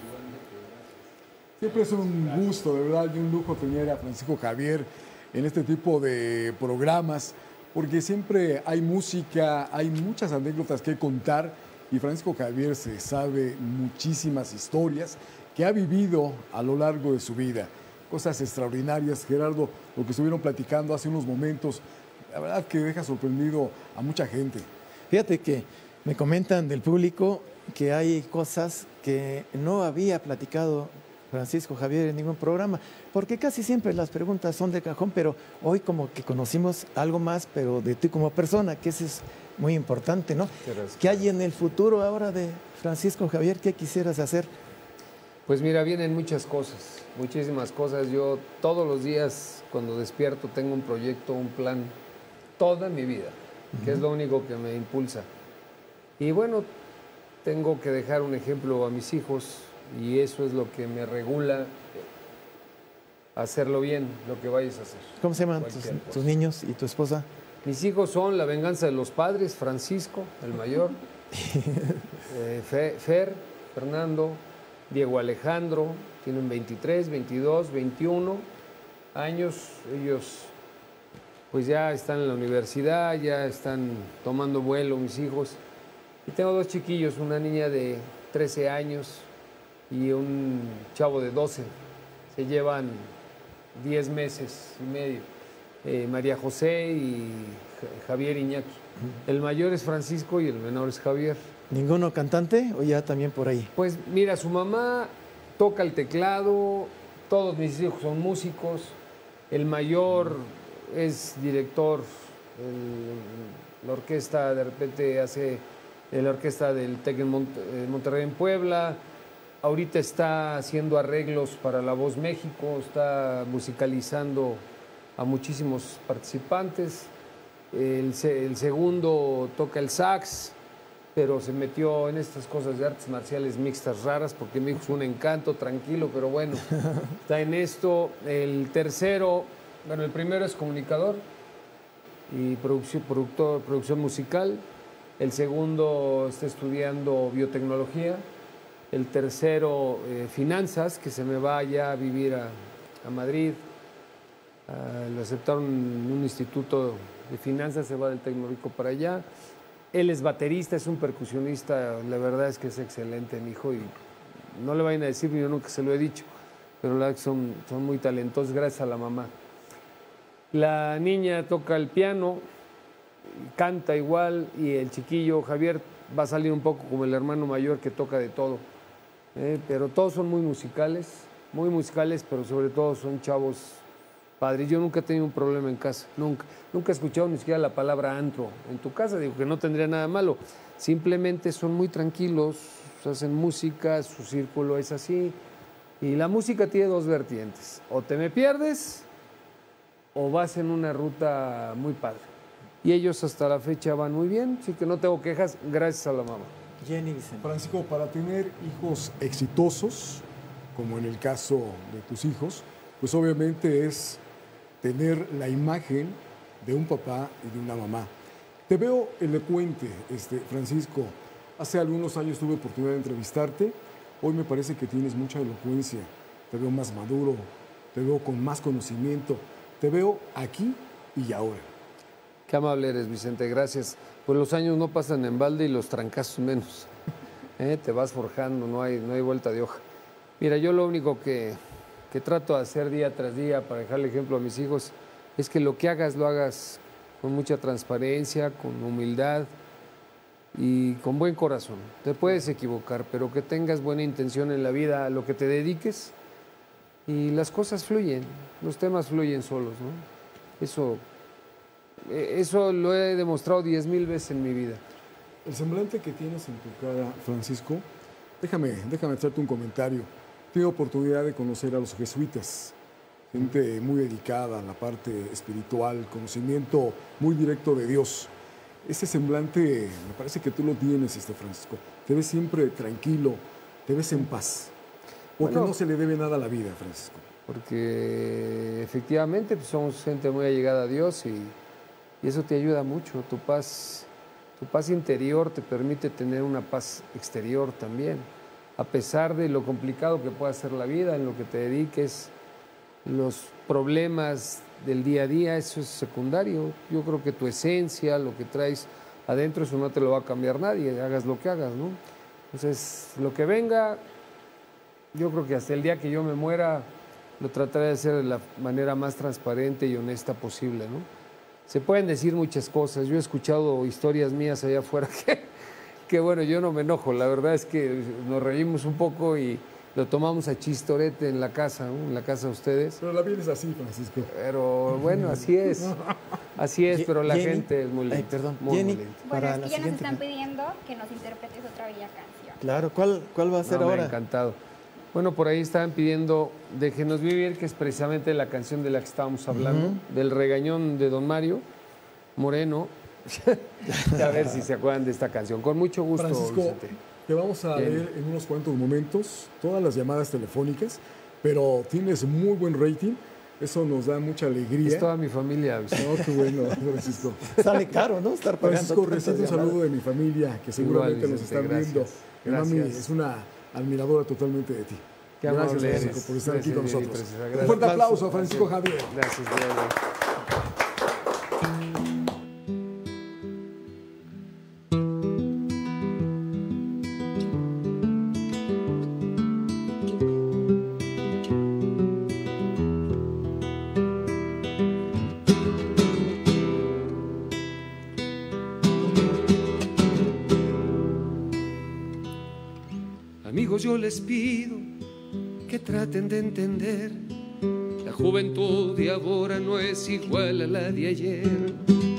Siempre es un gusto, de verdad, y un lujo tener a Francisco Javier en este tipo de programas, porque siempre hay música, hay muchas anécdotas que contar, y Francisco Javier se sabe muchísimas historias que ha vivido a lo largo de su vida. Cosas extraordinarias, Gerardo, lo que estuvieron platicando hace unos momentos, la verdad que deja sorprendido a mucha gente. Fíjate que me comentan del público que hay cosas que no había platicado Francisco Javier en ningún programa, porque casi siempre las preguntas son de cajón, pero hoy como que conocimos algo más, pero de ti como persona, que eso es muy importante, ¿no? ¿Qué hay en el futuro ahora de Francisco Javier? ¿Qué quisieras hacer? Pues mira, vienen muchas cosas, muchísimas cosas. Yo todos los días cuando despierto tengo un proyecto, un plan, toda mi vida, que es lo único que me impulsa. Y bueno, tengo que dejar un ejemplo a mis hijos y eso es lo que me regula hacerlo bien, lo que vayas a hacer. ¿Cómo se llaman Cualquier tus cosa. niños y tu esposa? Mis hijos son La venganza de los padres, Francisco, el mayor, Fer, Fernando, Diego Alejandro, tienen 23, 22, 21 años. Ellos pues ya están en la universidad, ya están tomando vuelo mis hijos. Y tengo 2 chiquillos, una niña de 13 años y un chavo de 12. Se llevan 10 meses y medio. María José y Javier Iñaki. El mayor es Francisco y el menor es Javier. ¿Ninguno cantante o ya también por ahí? Pues mira, su mamá toca el teclado, todos mis hijos son músicos, el mayor es director, la orquesta de repente hace la orquesta del TEC en Monterrey en Puebla, ahorita está haciendo arreglos para La Voz México, está musicalizando a muchísimos participantes, el segundo toca el sax, pero se metió en estas cosas de artes marciales mixtas raras, porque mi hijo es un encanto, tranquilo, pero bueno, está en esto. El tercero, bueno, el primero es comunicador y producción musical. El segundo está estudiando biotecnología. El tercero, finanzas, que se me va ya a vivir a Madrid. Lo aceptaron en un instituto de finanzas, se va del Tecnológico para allá. Él es baterista, es un percusionista, la verdad es que es excelente, mi hijo, y no le vayan a decir, yo nunca se lo he dicho, pero la verdad que son muy talentosos, gracias a la mamá. La niña toca el piano, canta igual, y el chiquillo Javier va a salir un poco como el hermano mayor que toca de todo, pero todos son muy musicales, pero sobre todo son chavos padres. Yo nunca he tenido un problema en casa, nunca he escuchado ni siquiera la palabra antro en tu casa, digo que no tendría nada malo, simplemente son muy tranquilos, hacen música, su círculo es así, y la música tiene 2 vertientes, o te me pierdes o vas en una ruta muy padre, y ellos hasta la fecha van muy bien, así que no tengo quejas, gracias a la mamá. Jenny Vicente. Francisco, para tener hijos exitosos, como en el caso de tus hijos, pues obviamente es tener la imagen de un papá y de una mamá. Te veo elocuente, Francisco. Hace algunos años tuve oportunidad de entrevistarte. Hoy me parece que tienes mucha elocuencia. Te veo más maduro, te veo con más conocimiento. Te veo aquí y ahora. Qué amable eres, Vicente, gracias. Pues los años no pasan en balde y los trancazos menos. Te vas forjando, no hay vuelta de hoja. Mira, yo lo único que trato de hacer día tras día para dejarle ejemplo a mis hijos es que lo que hagas, lo hagas con mucha transparencia, con humildad y con buen corazón. Te puedes equivocar, pero que tengas buena intención en la vida, a lo que te dediques y las cosas fluyen, los temas fluyen solos, ¿no? Eso lo he demostrado 10,000 veces en mi vida. El semblante que tienes en tu cara, Francisco, déjame hacerte un comentario. Tuve oportunidad de conocer a los jesuitas, gente muy dedicada a la parte espiritual, conocimiento muy directo de Dios. Ese semblante, me parece que tú lo tienes, Francisco. Te ves siempre tranquilo, te ves en paz. Porque no se le debe nada a la vida, Francisco. Porque efectivamente pues, somos gente muy allegada a Dios y eso te ayuda mucho. Tu paz interior te permite tener una paz exterior también. A pesar de lo complicado que pueda ser la vida, en lo que te dediques, los problemas del día a día, eso es secundario. Yo creo que tu esencia, lo que traes adentro, eso no te lo va a cambiar nadie, hagas lo que hagas, ¿no? Entonces, lo que venga, yo creo que hasta el día que yo me muera, lo trataré de hacer de la manera más transparente y honesta posible, ¿no? Se pueden decir muchas cosas. Yo he escuchado historias mías allá afuera que bueno, yo no me enojo, la verdad es que nos reímos un poco y lo tomamos a chistorete en la casa, ¿no? En la casa de ustedes. Pero la vida es así, Francisco. Pero bueno, así es, pero la gente es muy lenta. Perdón, muy Jenny, lenta. Bueno, para es la que ya nos siguiente están pidiendo que nos interpretes otra bella canción. Claro, ¿cuál va a ser No, me ha ahora? encantado. Bueno, por ahí estaban pidiendo Déjenos Vivir, que es precisamente la canción de la que estábamos hablando, del regañón de don Mario Moreno. A ver si se acuerdan de esta canción. Con mucho gusto, Francisco, Vicente. te vamos a Bien. leer en unos cuantos momentos todas las llamadas telefónicas pero tienes muy buen rating. Eso nos da mucha alegría. Es toda mi familia. Oh, qué bueno, Francisco. Sale caro, ¿no? Estar pagando. Francisco, tantas recibe un llamadas. saludo de mi familia, que seguramente Igual, nos Vicente, están viendo. Mi mami Gracias. es una admiradora totalmente de ti. Qué Gracias, amable Francisco, eres. por estar aquí con Gracias, mi nosotros. preciosa. Un Gracias. fuerte aplauso a Francisco Javier. Gracias, Diego. Amigos, yo les pido que traten de entender, la juventud de ahora no es igual a la de ayer.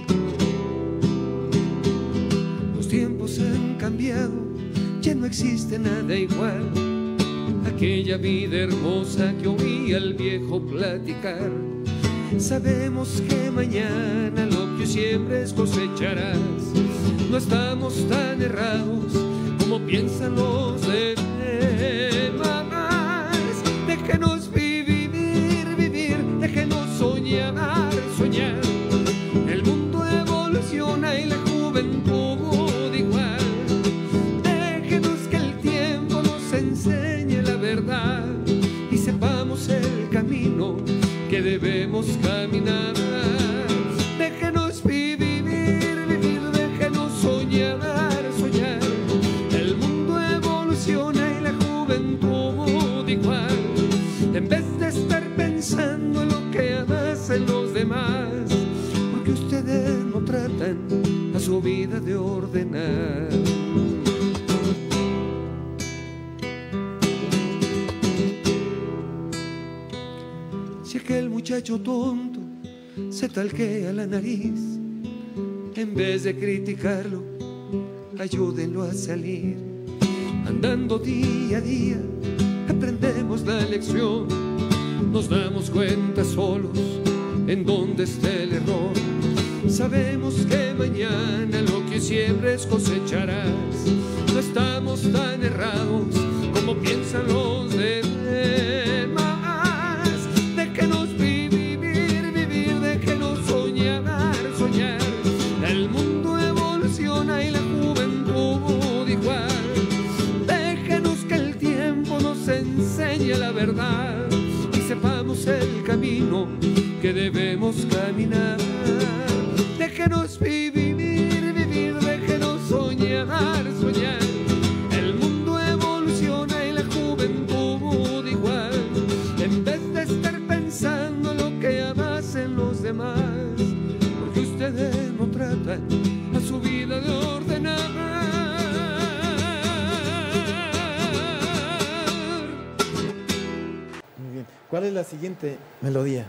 Los tiempos han cambiado, ya no existe nada igual. Aquella vida hermosa que oía el viejo platicar. Sabemos que mañana lo que siembres cosecharás. No estamos tan errados como piensan los demás. Déjenos vivir, déjenos soñar, soñar. El mundo evoluciona y la juventud igual. Déjenos que el tiempo nos enseñe la verdad y sepamos el camino que debemos caminar. Déjenos vivir, déjenos soñar, soñar. El mundo evoluciona y la juventud igual. En vez de estar pensando en lo que hacen los demás, porque ustedes no tratan a su vida de ordenar. Si aquel muchacho tonto se talquea la nariz, en vez de criticarlo, ayúdenlo a salir. Andando día a día, aprendemos la lección. Nos damos cuenta solos en dónde está el error. Sabemos que mañana lo que siembres cosecharás. No estamos tan errados como piensan los demás. Déjenos vivir, déjenos soñar, soñar. El mundo evoluciona y la juventud igual. Déjenos que el tiempo nos enseñe la verdad y sepamos el camino que debemos caminar. Déjenos vivir, déjenos soñar, soñar. El mundo evoluciona y la juventud igual. En vez de estar pensando en lo que hacen los demás, porque ustedes no tratan a su vida de ordenar. Muy bien. ¿Cuál es la siguiente melodía?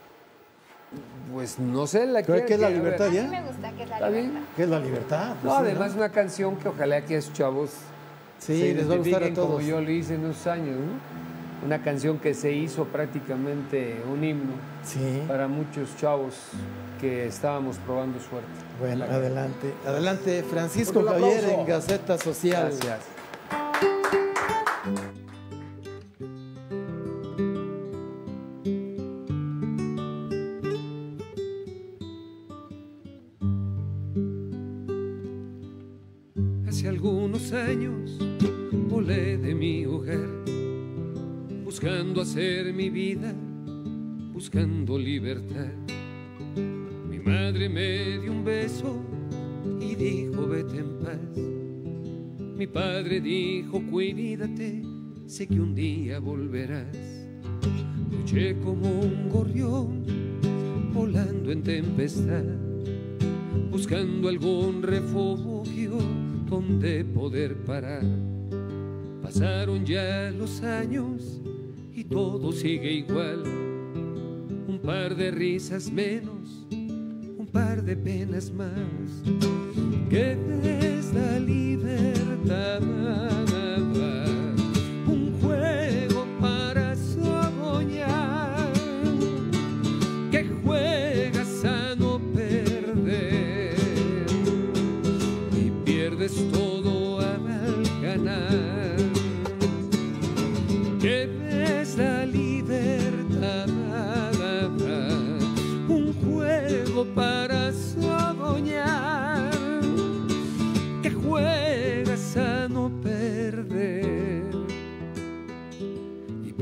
Pues no sé, la Creo que es La a ver. Libertad, A mí ¿ya? me gusta que es la ¿Está bien? libertad. ¿Qué es La Libertad? Pues No, sí, además una canción que ojalá que a esos chavos Sí, se les va a gustar a identifiquen todos. como yo lo hice en esos años, ¿no? Una canción que se hizo prácticamente un himno Sí. para muchos chavos que estábamos probando suerte. Bueno, adelante. Adelante, Francisco Con el Javier aplauso. en Gaceta Social. Gracias. Hace algunos años volé de mi hogar, buscando hacer mi vida, buscando libertad. Mi madre me dio un beso y dijo vete en paz. Mi padre dijo cuídate, sé que un día volverás. Luché como un gorrión volando en tempestad, buscando algún refugio donde poder parar. Pasaron ya los años y todo sigue igual. Un par de risas menos, un par de penas más. ¿Qué es la libertad? Un juego para soñar, que juegas a no perder y pierdes todo al ganar. ¿Qué es la libertad?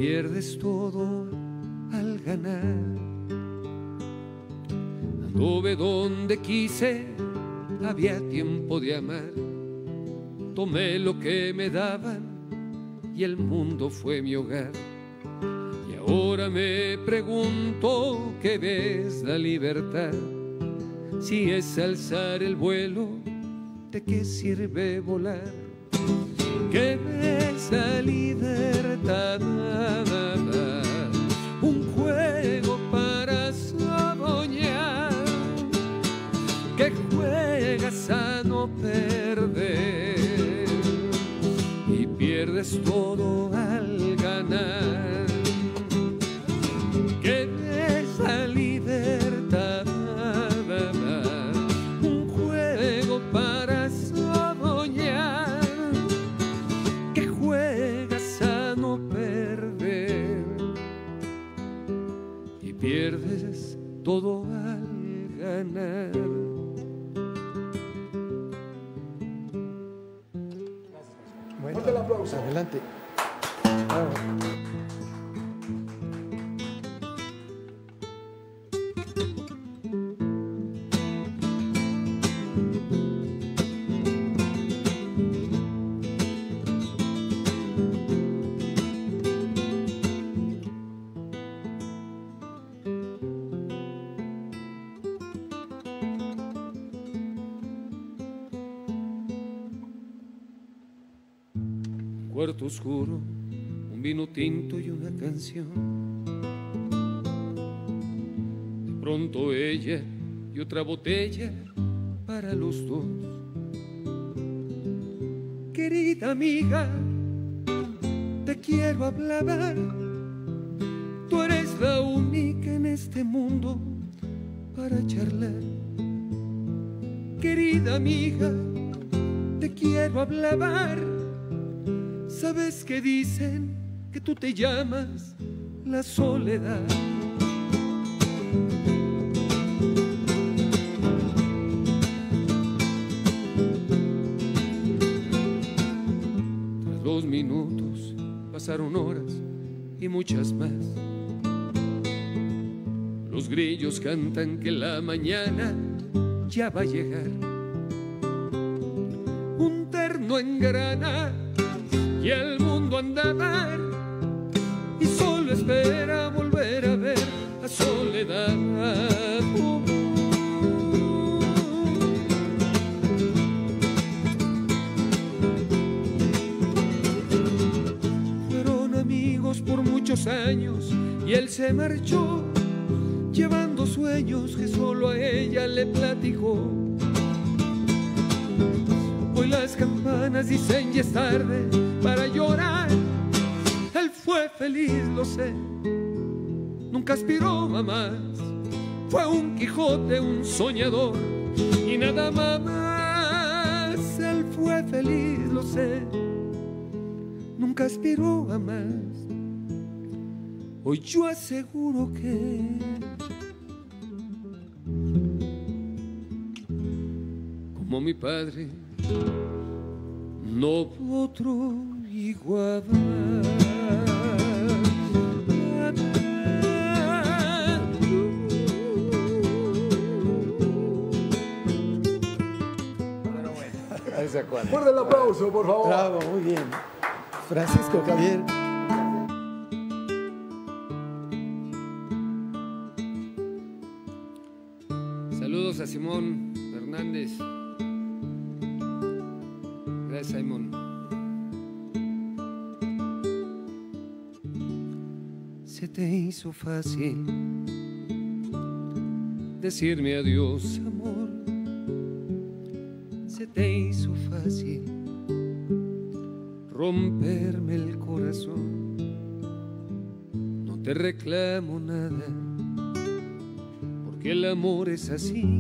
pierdes todo al ganar. Anduve donde quise, había tiempo de amar. Tomé lo que me daban y el mundo fue mi hogar. Y ahora me pregunto, ¿qué ves la libertad? Si es alzar el vuelo, ¿de qué sirve volar? ¿Qué ves la libertad? Un juego para soñar, que juegas a no perder y pierdes todo al ganar. ¿Qué es la libertad? Un juego para soñar, que juegas a no perder y pierdes todo al ganar. Bueno, Fuerte el aplauso. adelante. Bravo. Cuarto oscuro, un vino tinto y una canción. De pronto ella y otra botella para los dos. Querida amiga, te quiero hablar. Tú eres la única en este mundo para charlar. Querida amiga, te quiero hablar. ¿Sabes que dicen que tú te llamas la soledad? Tras 2 minutos pasaron horas y muchas más. Los grillos cantan que la mañana ya va a llegar. Un terno engrana y el mundo anda a dar, y solo espera volver a ver a Soledad. Fueron amigos por muchos años y él se marchó, llevando sueños que solo a ella le platicó. Hoy las campanas dicen ya es tarde para llorar. Él fue feliz, lo sé, nunca aspiró a más. Fue un Quijote, un soñador y nada más. Él fue feliz, lo sé, nunca aspiró a más. Hoy yo aseguro que como mi padre no otro igual. Fuerte el aplauso, por favor. Bravo, muy bien. Francisco Javier. Saludos a Simón Hernández. Gracias, Simón. Se te hizo fácil decirme adiós, amor. Se te hizo fácil romperme el corazón. No te reclamo nada, porque el amor es así.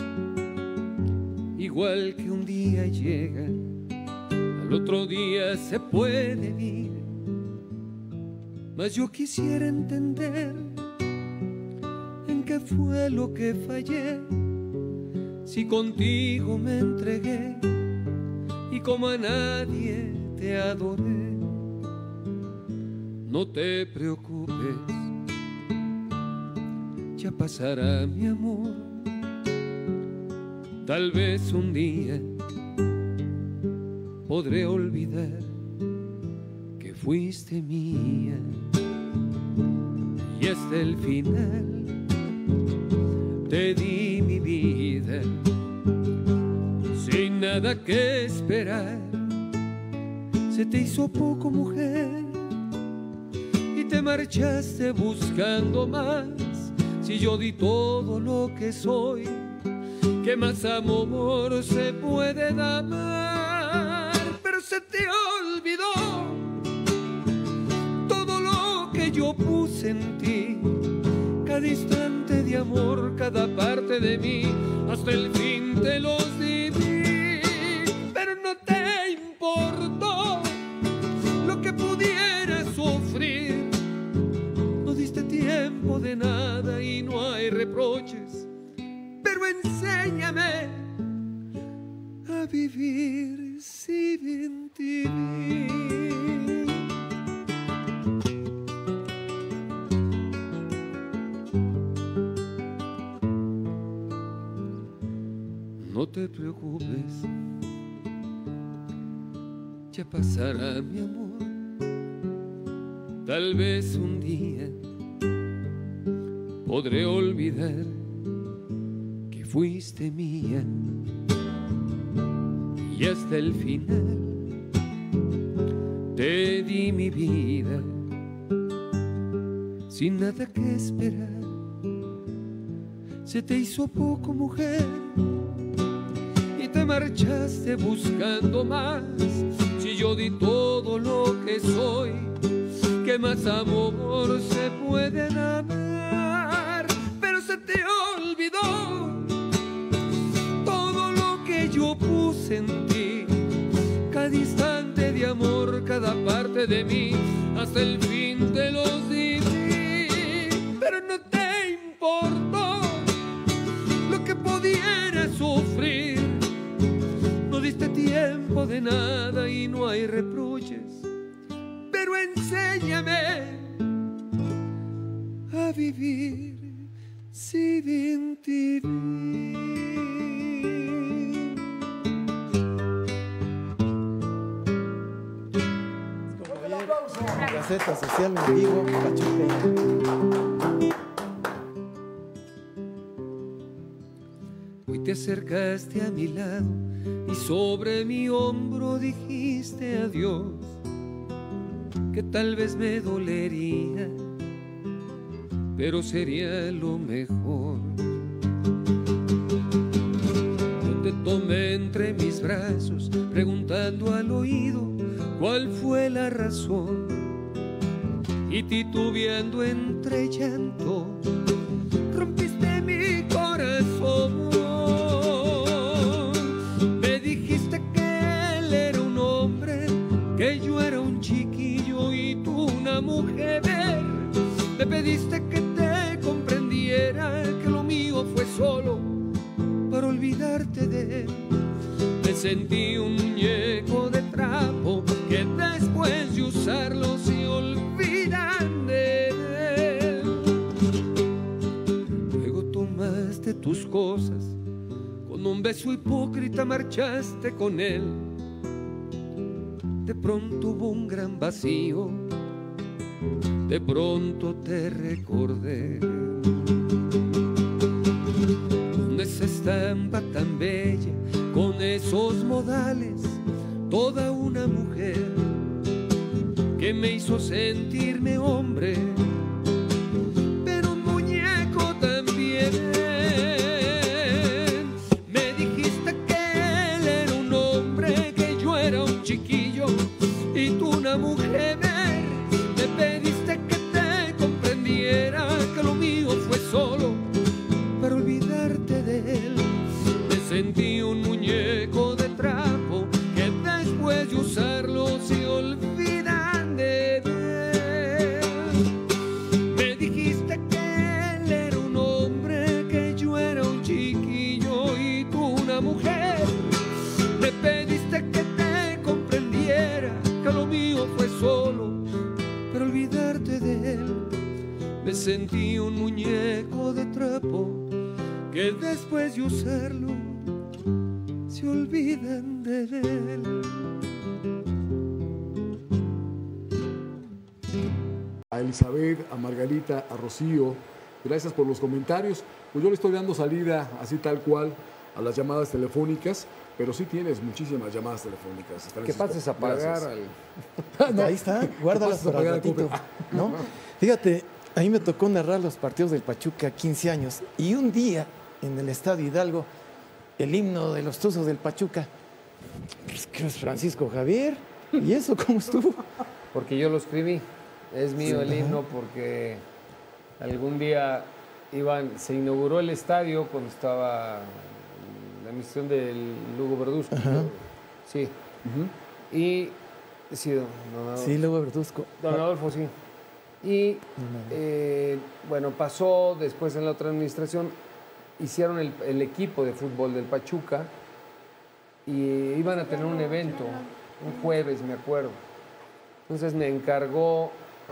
Igual que un día llega, al otro día se puede ir. Mas yo quisiera entender en qué fue lo que fallé, si contigo me entregué y como a nadie te adoré. No te preocupes, ya pasará mi amor. Tal vez un día podré olvidar que fuiste mía. Y hasta el final te di mi vida, sin nada que esperar. Se te hizo poco, mujer, y te marchaste buscando más. Si yo di todo lo que soy, ¿qué más amor se puede dar? Pero se te olvidó todo lo que yo puse en ti, cada instante de amor, cada parte de mí, hasta el fin te los di. Pero no te importó lo que pudiera sufrir. No diste tiempo de nada y no hay reproches. Pero enséñame a vivir sin ti. No te preocupes, ya pasará mi amor. Tal vez un día podré olvidar que fuiste mía. Y hasta el final te di mi vida, sin nada que esperar. Se te hizo poco, mujer, y te marchaste buscando más. Si yo di todo lo que soy, ¿qué más amor se puede dar? Pero se te olvidó todo lo que yo puse en ti, cada instante de amor, cada parte de mí, hasta el fin te los di. Pero no te importó lo que pudiera sufrir. No diste tiempo de nada y no hay reproches. Pero enséñame a vivir sin ti. Gaceta Social en vivo, Pachuca. Hoy te acercaste a mi lado y sobre mi hombro dijiste adiós, que tal vez me dolería, pero sería lo mejor. Yo te tomé entre mis brazos, preguntando al oído cuál fue la razón, y titubeando entre llanto, rompiste mi corazón. Me dijiste que él era un hombre, que yo era un chiquillo y tú una mujer. Me pediste que te comprendiera, que lo mío fue solo para olvidarte de él. Me sentí un muñeco de trapo que después de usarlo se olvidan de él. Luego tomaste tus cosas, con un beso hipócrita marchaste con él. De pronto hubo un gran vacío, de pronto te recordé. Con esa estampa tan bella, con esos modales, toda una mujer que me hizo sentirme hombre, pero un muñeco también. Me dijiste que él era un hombre, que yo era un chiquillo y tú una mujer. Me pediste que te comprendiera, que lo mío fue solo para olvidarte de él. Me sentí un muñeco de trapo que después de usarlo se olvidan de él. Me dijiste que él era un hombre, que yo era un chiquillo y tú una mujer. Me pediste que te comprendiera, que lo mío fue solo sentí un muñeco de trapo que después de usarlo se olvidan de él. A Elizabeth, a Margarita, a Rocío, gracias por los comentarios. Pues yo le estoy dando salida así tal cual a las llamadas telefónicas, pero sí tienes muchísimas llamadas telefónicas. Que pases a pagar No, ahí está, guárdalas para el ratito, ¿no? Fíjate, a mí me tocó narrar los partidos del Pachuca 15 años y un día en el Estadio Hidalgo, el himno de los Tuzos del Pachuca, pues, ¿qué es Francisco Javier? ¿Y eso cómo estuvo? Porque yo lo escribí. Es mío el himno porque algún día se inauguró el estadio cuando estaba la misión del Lugo Verduzco. Sí. Y sí, sí, Lugo Verduzco. Don Adolfo, sí. Y bueno, pasó después en la otra administración, hicieron el equipo de fútbol del Pachuca y iban a tener un evento, un jueves, me acuerdo. Entonces me encargó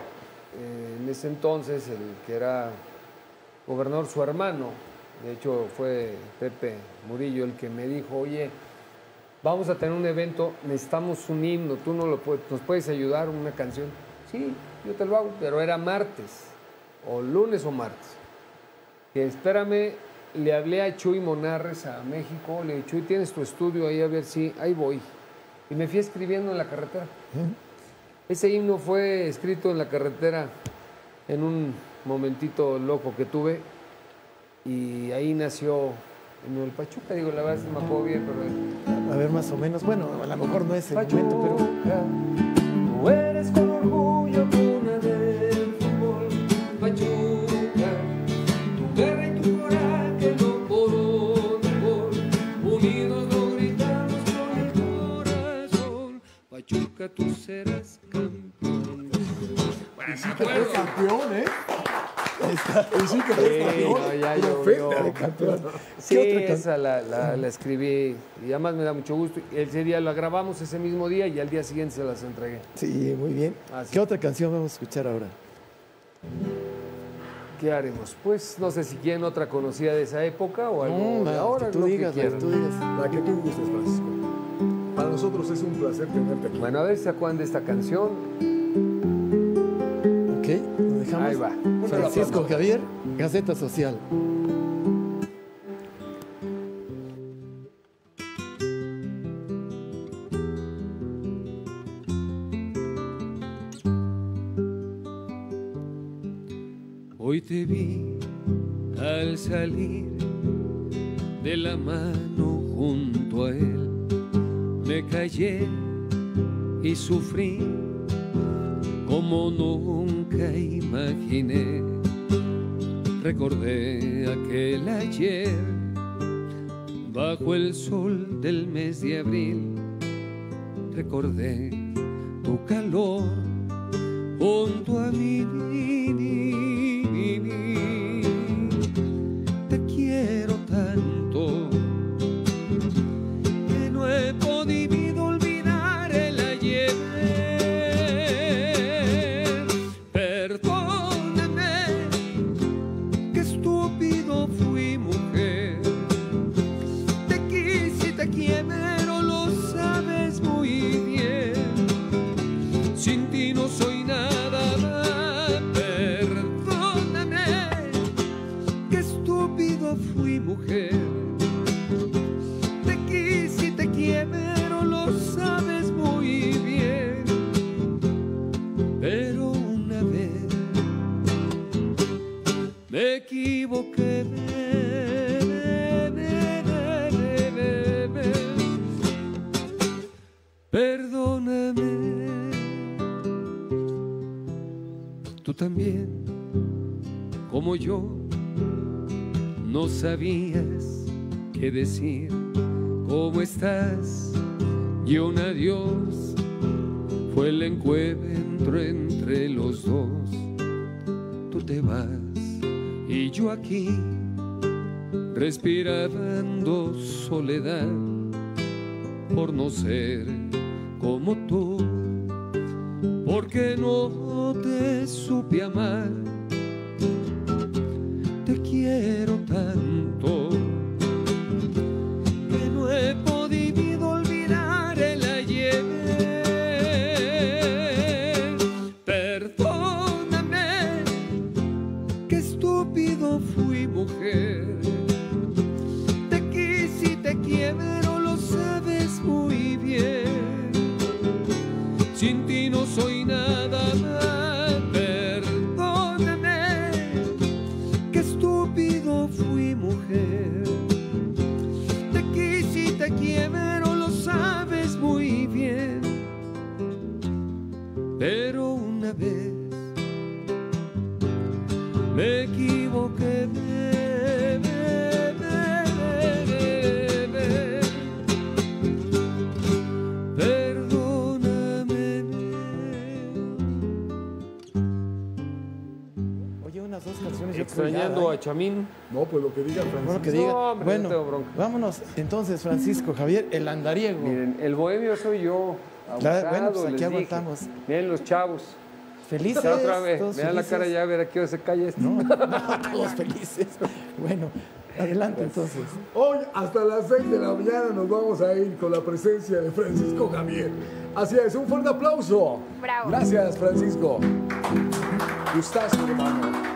en ese entonces el que era gobernador, su hermano, de hecho fue Pepe Murillo el que me dijo, oye, vamos a tener un evento, necesitamos un himno, tú nos puedes ayudar, una canción. Sí, yo te lo hago, pero era martes, o lunes o martes. Que espérame, le hablé a Chuy Monarres a México, le dije, Chuy, ¿tienes tu estudio ahí? A ver si, ahí voy. Y me fui escribiendo en la carretera. Ese himno fue escrito en la carretera en un momentito loco que tuve y ahí nació en el Pachuca. Digo, la verdad no me acuerdo bien, pero... A ver, más o menos, bueno, a lo mejor no es el momento, pero... Tú eres con orgullo cuna del fútbol, Pachuca, tu guerra y tu coraje no por un gol, unidos lo gritamos con el corazón, Pachuca tú serás campeón. Bueno, Y sí que fue campeón, ¿eh? Y sí que fue campeón. No, ya Profeta de campeón. Sí, esa la escribí y además me da mucho gusto. Ese día la grabamos ese mismo día y al día siguiente se las entregué. Sí, muy bien. Así. ¿Qué otra canción vamos a escuchar ahora? ¿Qué haremos? Pues no sé si quieren otra conocida de esa época o algo de La ahora. que tú lo digas, que la que quieran. tú digas. La que tú gustes, Francisco. Para nosotros es un placer tenerte aquí. Bueno, a ver si se acuerdan de esta canción. Ok, lo dejamos. Ahí va. Francisco Javier, Gaceta Social. Hoy te vi al salir de la mano junto a él, me callé y sufrí como nunca imaginé. Recordé aquel ayer bajo el sol del mes de abril. Recordé tu calor junto a mí. Te quiero tanto que no he podido olvidar el ayer. Perdóname, qué estúpido fui, mujer. Te quise y te quiero, lo sabes muy bien. Sin ti no soy nada más. Perdóname, qué estúpido fui, mujer. Te quise y te quiero, lo sabes muy bien. Pero una vez me equivoqué. Perdóname. Tú también, como yo, no sabías qué decir. ¿Cómo estás? Y un adiós fue el encuentro entre los dos. Tú te vas y yo aquí, respirando soledad, por no ser como tú, porque no te supe amar, sin ti no soy nada. Perdóname, qué estúpido fui, mujer. Te quise y te quiero, lo sabes muy bien. Pero una vez me equivoqué. Extrañando a Chamín. No, pues lo que diga Francisco. Bueno, que diga. No, hombre, bueno, no tengo bronca. vámonos entonces, Francisco Javier, el andariego. Miren, el bohemio soy yo. Abusado, Bueno, pues aquí les dije. aguantamos. Miren los chavos. Felices. Otra vez. todos Vean la felices. cara ya, a ver a qué hora se calla esto. No, todos felices. Bueno, adelante entonces. Hoy hasta las 6 de la mañana nos vamos a ir con la presencia de Francisco Javier. Así es, un fuerte aplauso. Bravo. Gracias, Francisco. Gustazo, hermano.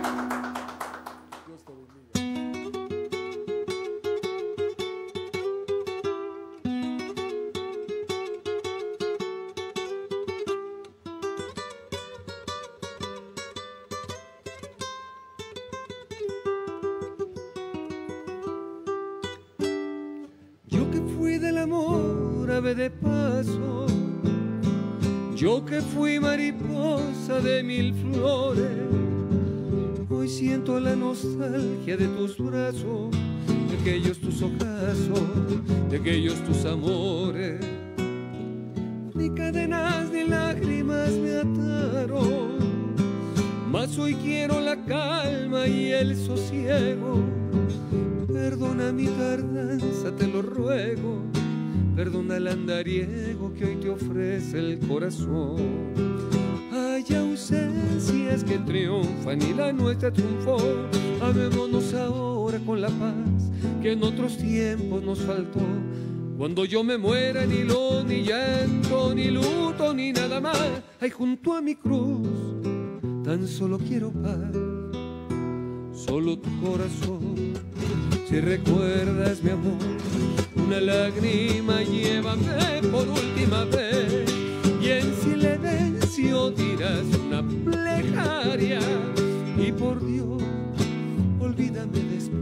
De paso, yo que fui mariposa de mil flores, hoy siento la nostalgia de tus brazos, de aquellos tus ojazos, de aquellos tus amores. Ni cadenas ni lágrimas me ataron, mas hoy quiero la calma y el sosiego. Perdona mi tardanza, te lo ruego. Perdona el andariego que hoy te ofrece el corazón. Hay ausencias que triunfan y la nuestra triunfó. Amémonos ahora con la paz que en otros tiempos nos faltó. Cuando yo me muera ni lo, ni llanto, ni luto, ni nada más. Ay, junto a mi cruz tan solo quiero paz, solo tu corazón. Si recuerdas mi amor, una lágrima llévame por última vez y en silencio dirás una plegaria y por Dios olvídame después.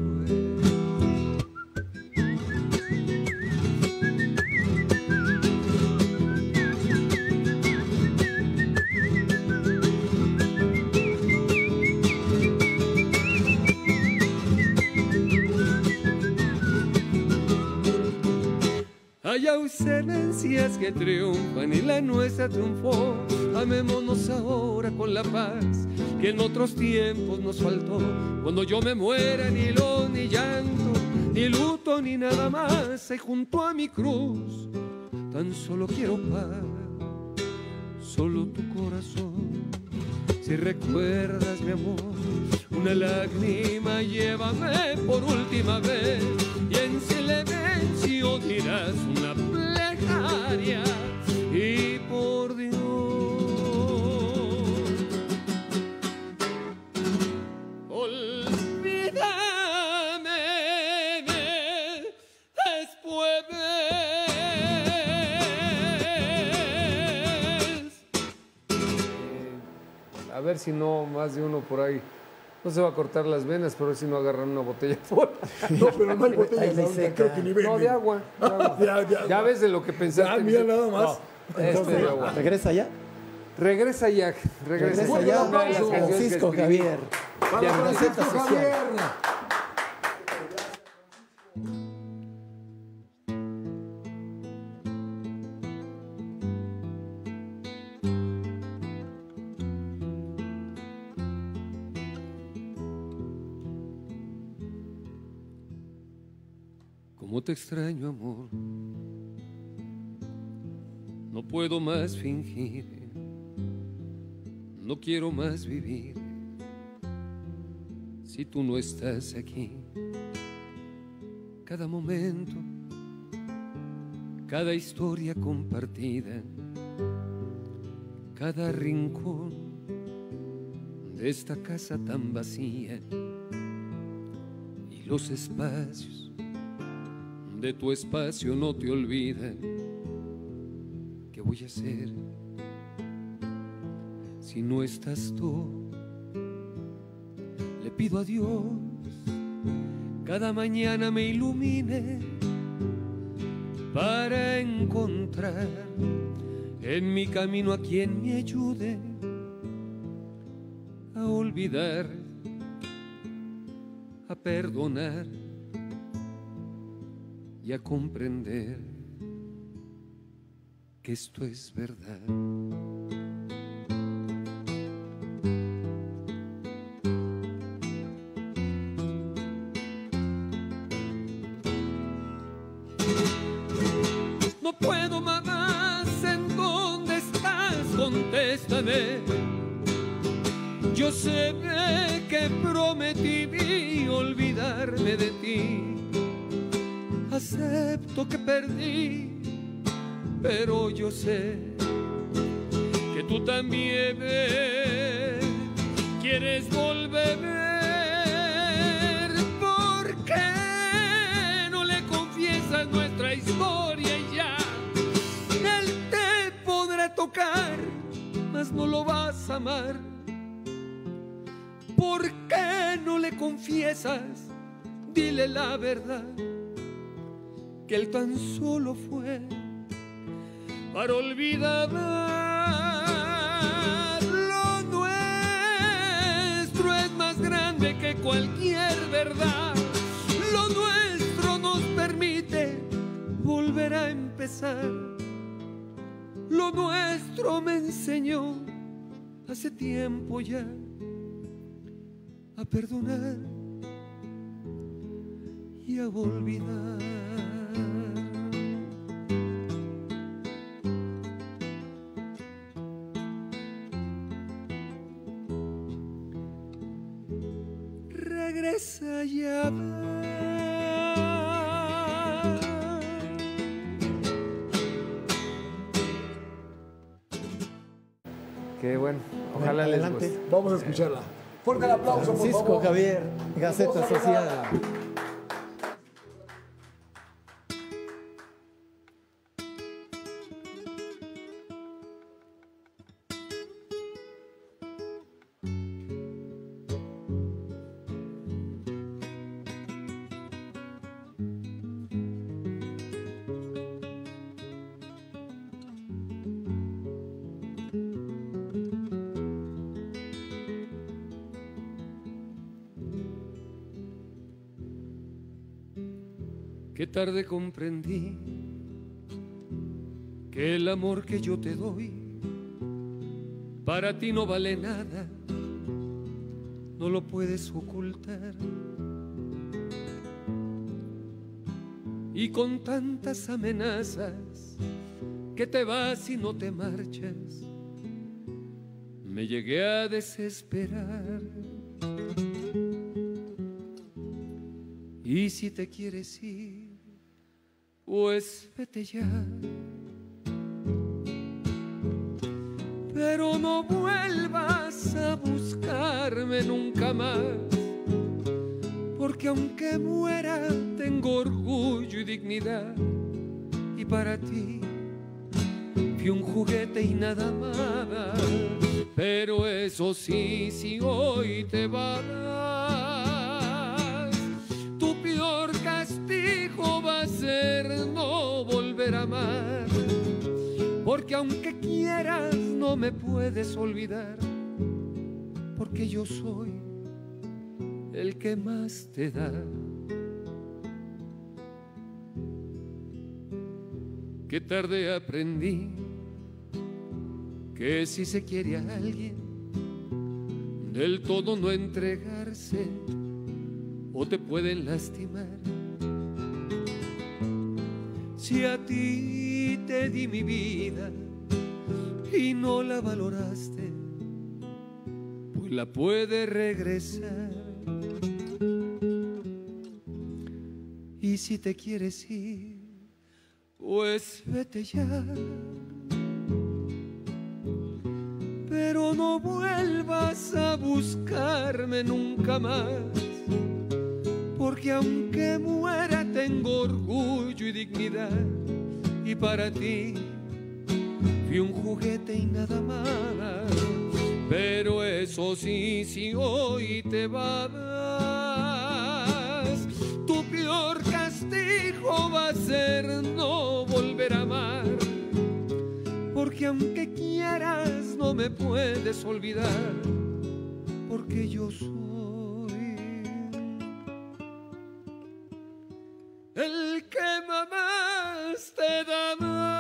Hay ausencias que triunfan y la nuestra triunfó. Amémonos ahora con la paz que en otros tiempos nos faltó. Cuando yo me muera ni lo, ni llanto, ni luto, ni nada más. Y junto a mi cruz tan solo quiero paz, solo tu corazón. Si recuerdas mi amor, una lágrima llévame por última vez y en silencio dirás una plegaria y por Dios olvídame después. A ver si no más de uno por ahí. No se va a cortar las venas, pero si no agarran una botella fuera. No, pero no hay botellas Ahí le ahorita, seca. creo que ni venden. No, de agua. De agua. Ya ves de lo que pensaste. Ah, mira nada más. No, de agua. ¿Regresa ya? Regresa ya. Regresa Regresa ya. Una de las canciones que Francisco escribí. Javier. Para Ya, Francisco Gaceta Social. Javier. Cómo te extraño, amor. No puedo más fingir, no quiero más vivir si tú no estás aquí. Cada momento, cada historia compartida, cada rincón de esta casa tan vacía y los espacios de tu espacio no te olvidan. ¿Qué voy a hacer si no estás tú. Le pido a Dios cada mañana me ilumine para encontrar en mi camino a quien me ayude a olvidar, a perdonar y a comprender que esto es verdad. No puedo más, ¿en dónde estás? Contéstame. Yo sé que prometí olvidarme de ti. Acepto que perdí, pero yo sé que tú también quieres volver. ¿Por qué no le confiesas nuestra historia y ya? Él te podrá tocar, mas no lo vas a amar. ¿Por qué no le confiesas? Dile la verdad, que él tan solo fue para olvidar. Lo nuestro es más grande que cualquier verdad. Lo nuestro nos permite volver a empezar. Lo nuestro me enseñó hace tiempo ya a perdonar y a olvidar. Regresa ya. Qué bueno, ojalá les Adelante. guste. Vamos a escucharla. Fuerte el aplauso, por Francisco favor. Javier, Gaceta Social. Qué tarde comprendí que el amor que yo te doy para ti no vale nada, no lo puedes ocultar. Y con tantas amenazas que te vas y no te marchas, me llegué a desesperar. Y si te quieres ir, pues vete ya. Pero no vuelvas a buscarme nunca más, porque aunque muera tengo orgullo y dignidad. Y para ti fui un juguete y nada más. Pero eso sí, si hoy te vas, tu peor castigo va a ser no volver a amar. Porque aunque quieras no me puedes olvidar, porque yo soy el que más te da. Qué tarde aprendí que si se quiere a alguien, del todo no entregarse o te pueden lastimar. Si a ti te di mi vida y no la valoraste, pues la puedes regresar. Y si te quieres ir, pues vete ya. Pero no vuelvas a buscarme nunca más, porque aunque muera tengo orgullo y dignidad. Y para ti fui un juguete y nada más. besos y si hoy te vas, tu peor castigo va a ser no volver a amar, porque aunque quieras no me puedes olvidar, porque yo soy el que mamás te da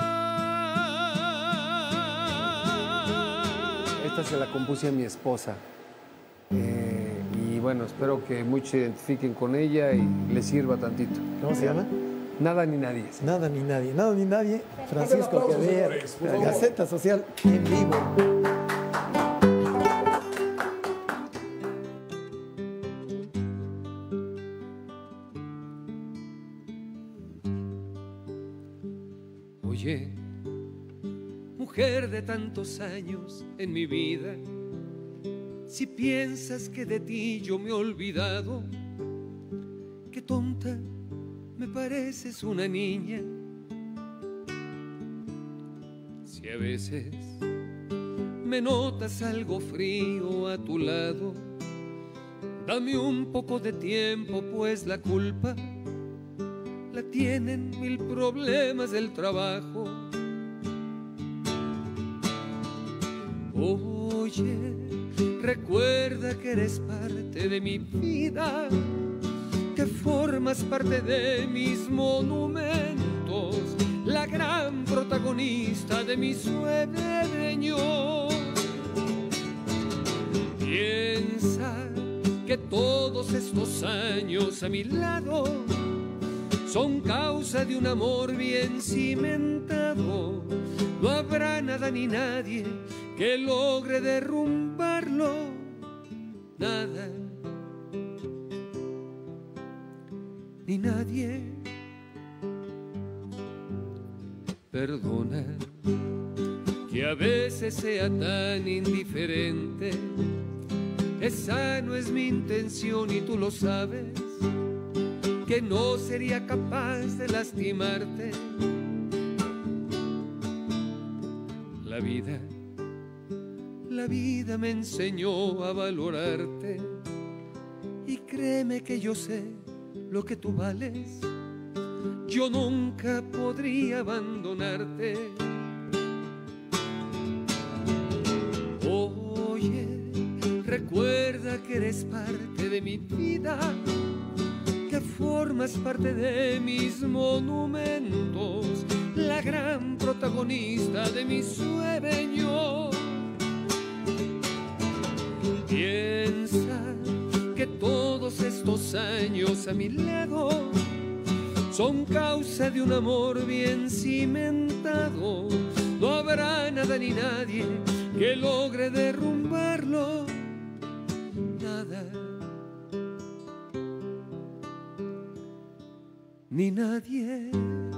más. Esta se la compuse a mi esposa. Y bueno, espero que muchos se identifiquen con ella y les sirva tantito. ¿Cómo se llama? Nada ni nadie. Nada ni nadie, nada ni nadie. Francisco aplausos, Javier, señores, por favor. Gaceta Social en vivo. Oye, mujer de tantos años en mi vida, si piensas que de ti yo me he olvidado, qué tonta me pareces una niña. Si a veces me notas algo frío a tu lado, dame un poco de tiempo, pues la culpa la tienen mil problemas del trabajo. Oye, recuerda que eres parte de mi vida, que formas parte de mis monumentos, la gran protagonista de mi sueño. Piensa que todos estos años a mi lado son causa de un amor bien cimentado. No habrá nada ni nadie que logre derrumbarlo, nada ni nadie. Perdona que a veces sea tan indiferente, esa no es mi intención y tú lo sabes, que no sería capaz de lastimarte. La vida me enseñó a valorarte y créeme que yo sé lo que tú vales. Yo nunca podría abandonarte. Oye, recuerda que eres parte de mi vida, que formas parte de mis monumentos, la gran protagonista de mi sueño. Piensa que todos estos años a mi lado son causa de un amor bien cimentado. No habrá nada ni nadie que logre derrumbarlo, nada ni nadie.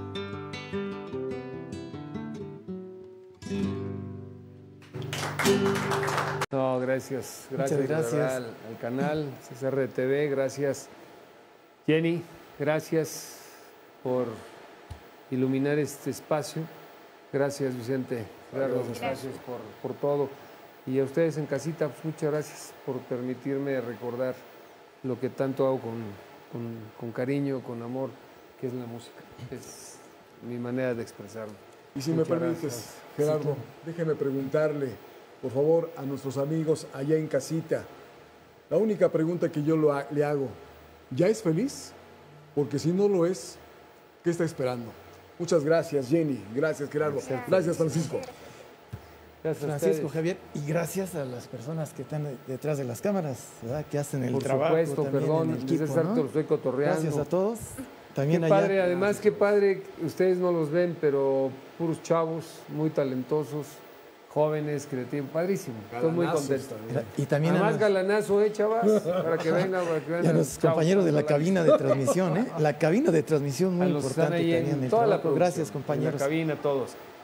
No, gracias. Muchas de gracias. verdad al canal CCR-TV. Gracias, Jenny. Gracias por iluminar este espacio. Gracias, Vicente. Gracias por todo. Y a ustedes en casita, pues, muchas gracias por permitirme recordar lo que tanto hago con cariño, con amor, que es la música. Es mi manera de expresarlo. Y si me Muchas permites, gracias. Gerardo, déjeme preguntarle, por favor, a nuestros amigos allá en casita. La única pregunta que yo le hago, ¿ya es feliz? Porque si no lo es, ¿qué está esperando? Muchas gracias, Jenny. Gracias, Gerardo. Gracias, Francisco. Gracias a Francisco ustedes. Javier, y gracias a las personas que están detrás de las cámaras, ¿verdad? Que hacen el Por trabajo. supuesto, también perdón, en el desde equipo, estar ¿no? te lo estoy cotorreando. Gracias a todos. También Qué allá. padre, además, qué padre, ustedes no los ven, pero puros chavos, muy talentosos, jóvenes, creativos, padrísimo. Estoy muy Galanazos contento. también. Y también Además, a galanazo, chavas, para que vengan, y a los compañeros de la cabina de transmisión, ¿eh? La cabina de transmisión muy a los que están importante ahí también. en el toda la trabajo. producción, Gracias, compañeros. en la cabina, todos.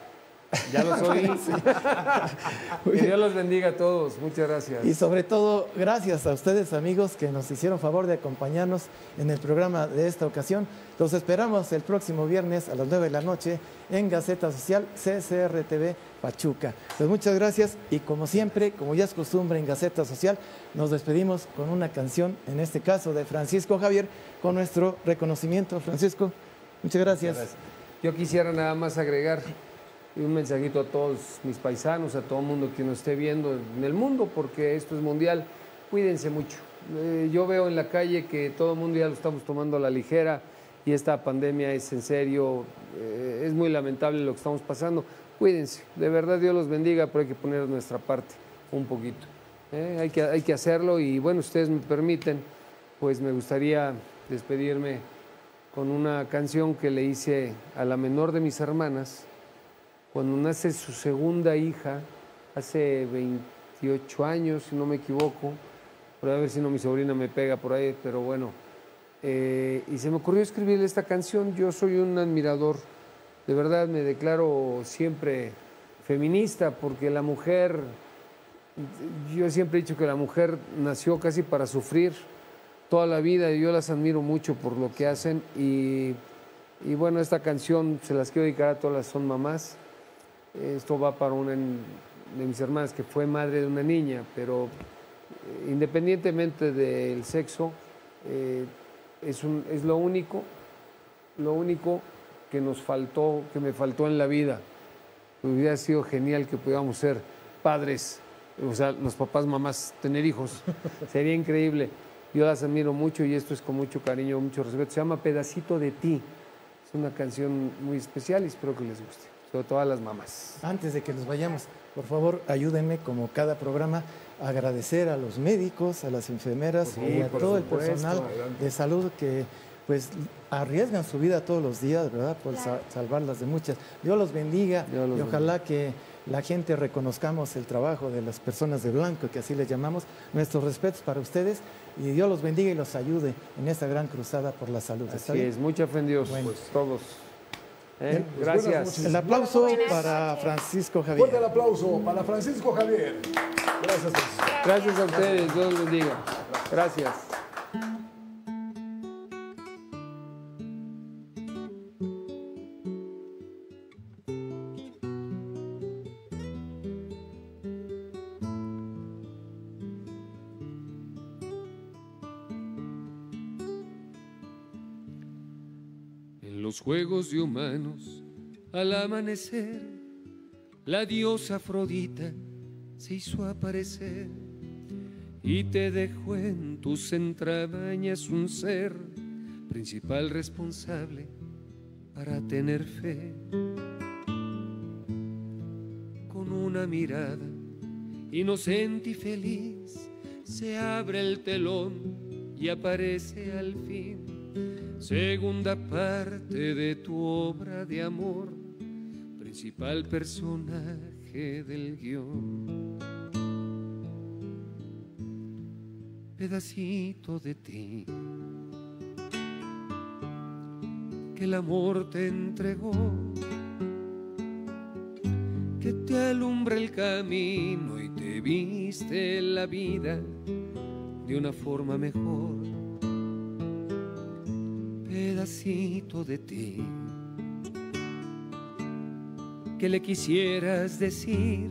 Ya los oí. Que Dios los bendiga a todos. Muchas gracias. Y sobre todo, gracias a ustedes, amigos, que nos hicieron favor de acompañarnos en el programa de esta ocasión. Los esperamos el próximo viernes a las 9 de la noche en Gaceta Social CCRTV Pachuca. Pues muchas gracias y como siempre, como ya es costumbre en Gaceta Social, nos despedimos con una canción, en este caso de Francisco Javier, con nuestro reconocimiento. Francisco, muchas gracias. Yo quisiera nada más agregar un mensajito a todos mis paisanos, a todo el mundo que nos esté viendo en el mundo, porque esto es mundial. Cuídense mucho. Yo veo en la calle que todo el mundo ya lo estamos tomando a la ligera y esta pandemia es en serio, es muy lamentable lo que estamos pasando. Cuídense, de verdad Dios los bendiga, pero hay que poner nuestra parte un poquito. Hay que hacerlo y bueno, ustedes me permiten, pues me gustaría despedirme con una canción que le hice a la menor de mis hermanas, cuando nace su segunda hija, hace 28 años, si no me equivoco, por a ver si no mi sobrina me pega por ahí, pero bueno, y se me ocurrió escribirle esta canción. Yo soy un admirador, de verdad me declaro siempre feminista, porque la mujer, yo siempre he dicho que la mujer nació casi para sufrir toda la vida, y yo las admiro mucho por lo que hacen, y bueno, esta canción se las quiero dedicar a todas las que son mamás. Esto va para una de mis hermanas que fue madre de una niña, pero independientemente del sexo, es lo único que nos faltó, que me faltó en la vida. Hubiera sido genial que pudiéramos ser padres, o sea, los papás, mamás, tener hijos. Sería increíble. Yo las admiro mucho y esto es con mucho cariño, mucho respeto. Se llama Pedacito de ti. Es una canción muy especial y espero que les guste, sobre todo a las mamás. Antes de que nos vayamos, por favor, ayúdenme, como cada programa, a agradecer a los médicos, a las enfermeras y a todo el personal de salud que pues arriesgan su vida todos los días, ¿verdad? Por salvarlas de muchas. Dios los bendiga y ojalá que la gente reconozcamos el trabajo de las personas de blanco, que así les llamamos. Nuestros respetos para ustedes y Dios los bendiga y los ayude en esta gran cruzada por la salud. Así es, mucha fe en Dios, bueno, pues, todos. Pues gracias. El aplauso para Francisco Javier. Fuerte el aplauso para Francisco Javier. Gracias. Gracias a ustedes, Dios los bendiga. Gracias. Los juegos de humanos, al amanecer, la diosa Afrodita se hizo aparecer y te dejó en tus entrañas un ser principal responsable para tener fe. Con una mirada inocente y feliz se abre el telón y aparece al fin segunda parte de tu obra de amor, principal personaje del guión. Pedacito de ti que el amor te entregó, que te alumbra el camino y te viste la vida de una forma mejor. Pedacito de ti que le quisieras decir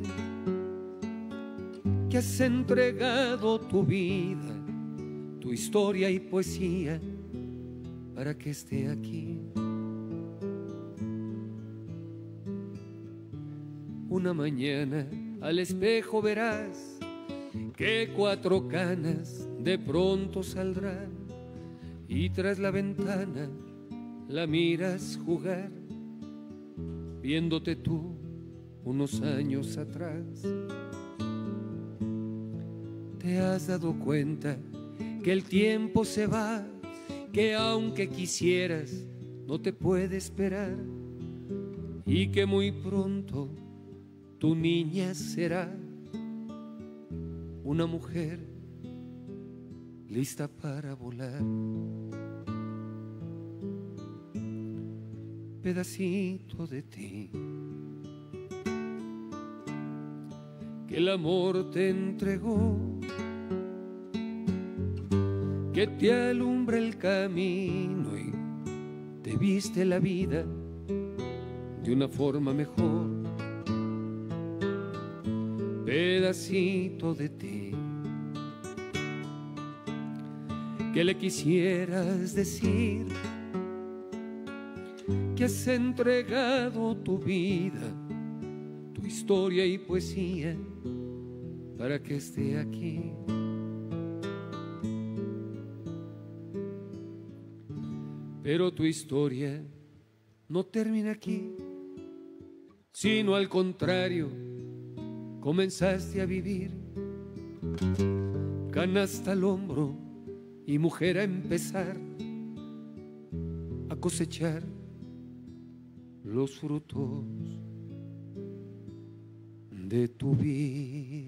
que has entregado tu vida, tu historia y poesía para que esté aquí. Una mañana al espejo verás que 4 canas de pronto saldrán y tras la ventana la miras jugar, viéndote tú unos años atrás. Te has dado cuenta que el tiempo se va, que aunque quisieras no te puede esperar y que muy pronto tu niña será una mujer lista para volar. Pedacito de ti que el amor te entregó, que te alumbra el camino y te viste la vida de una forma mejor. Pedacito de ti que le quisieras decir que has entregado tu vida, tu historia y poesía para que esté aquí. Pero tu historia no termina aquí, sino al contrario, comenzaste a vivir, canasta al hombro y mujer a empezar a cosechar los frutos de tu vida.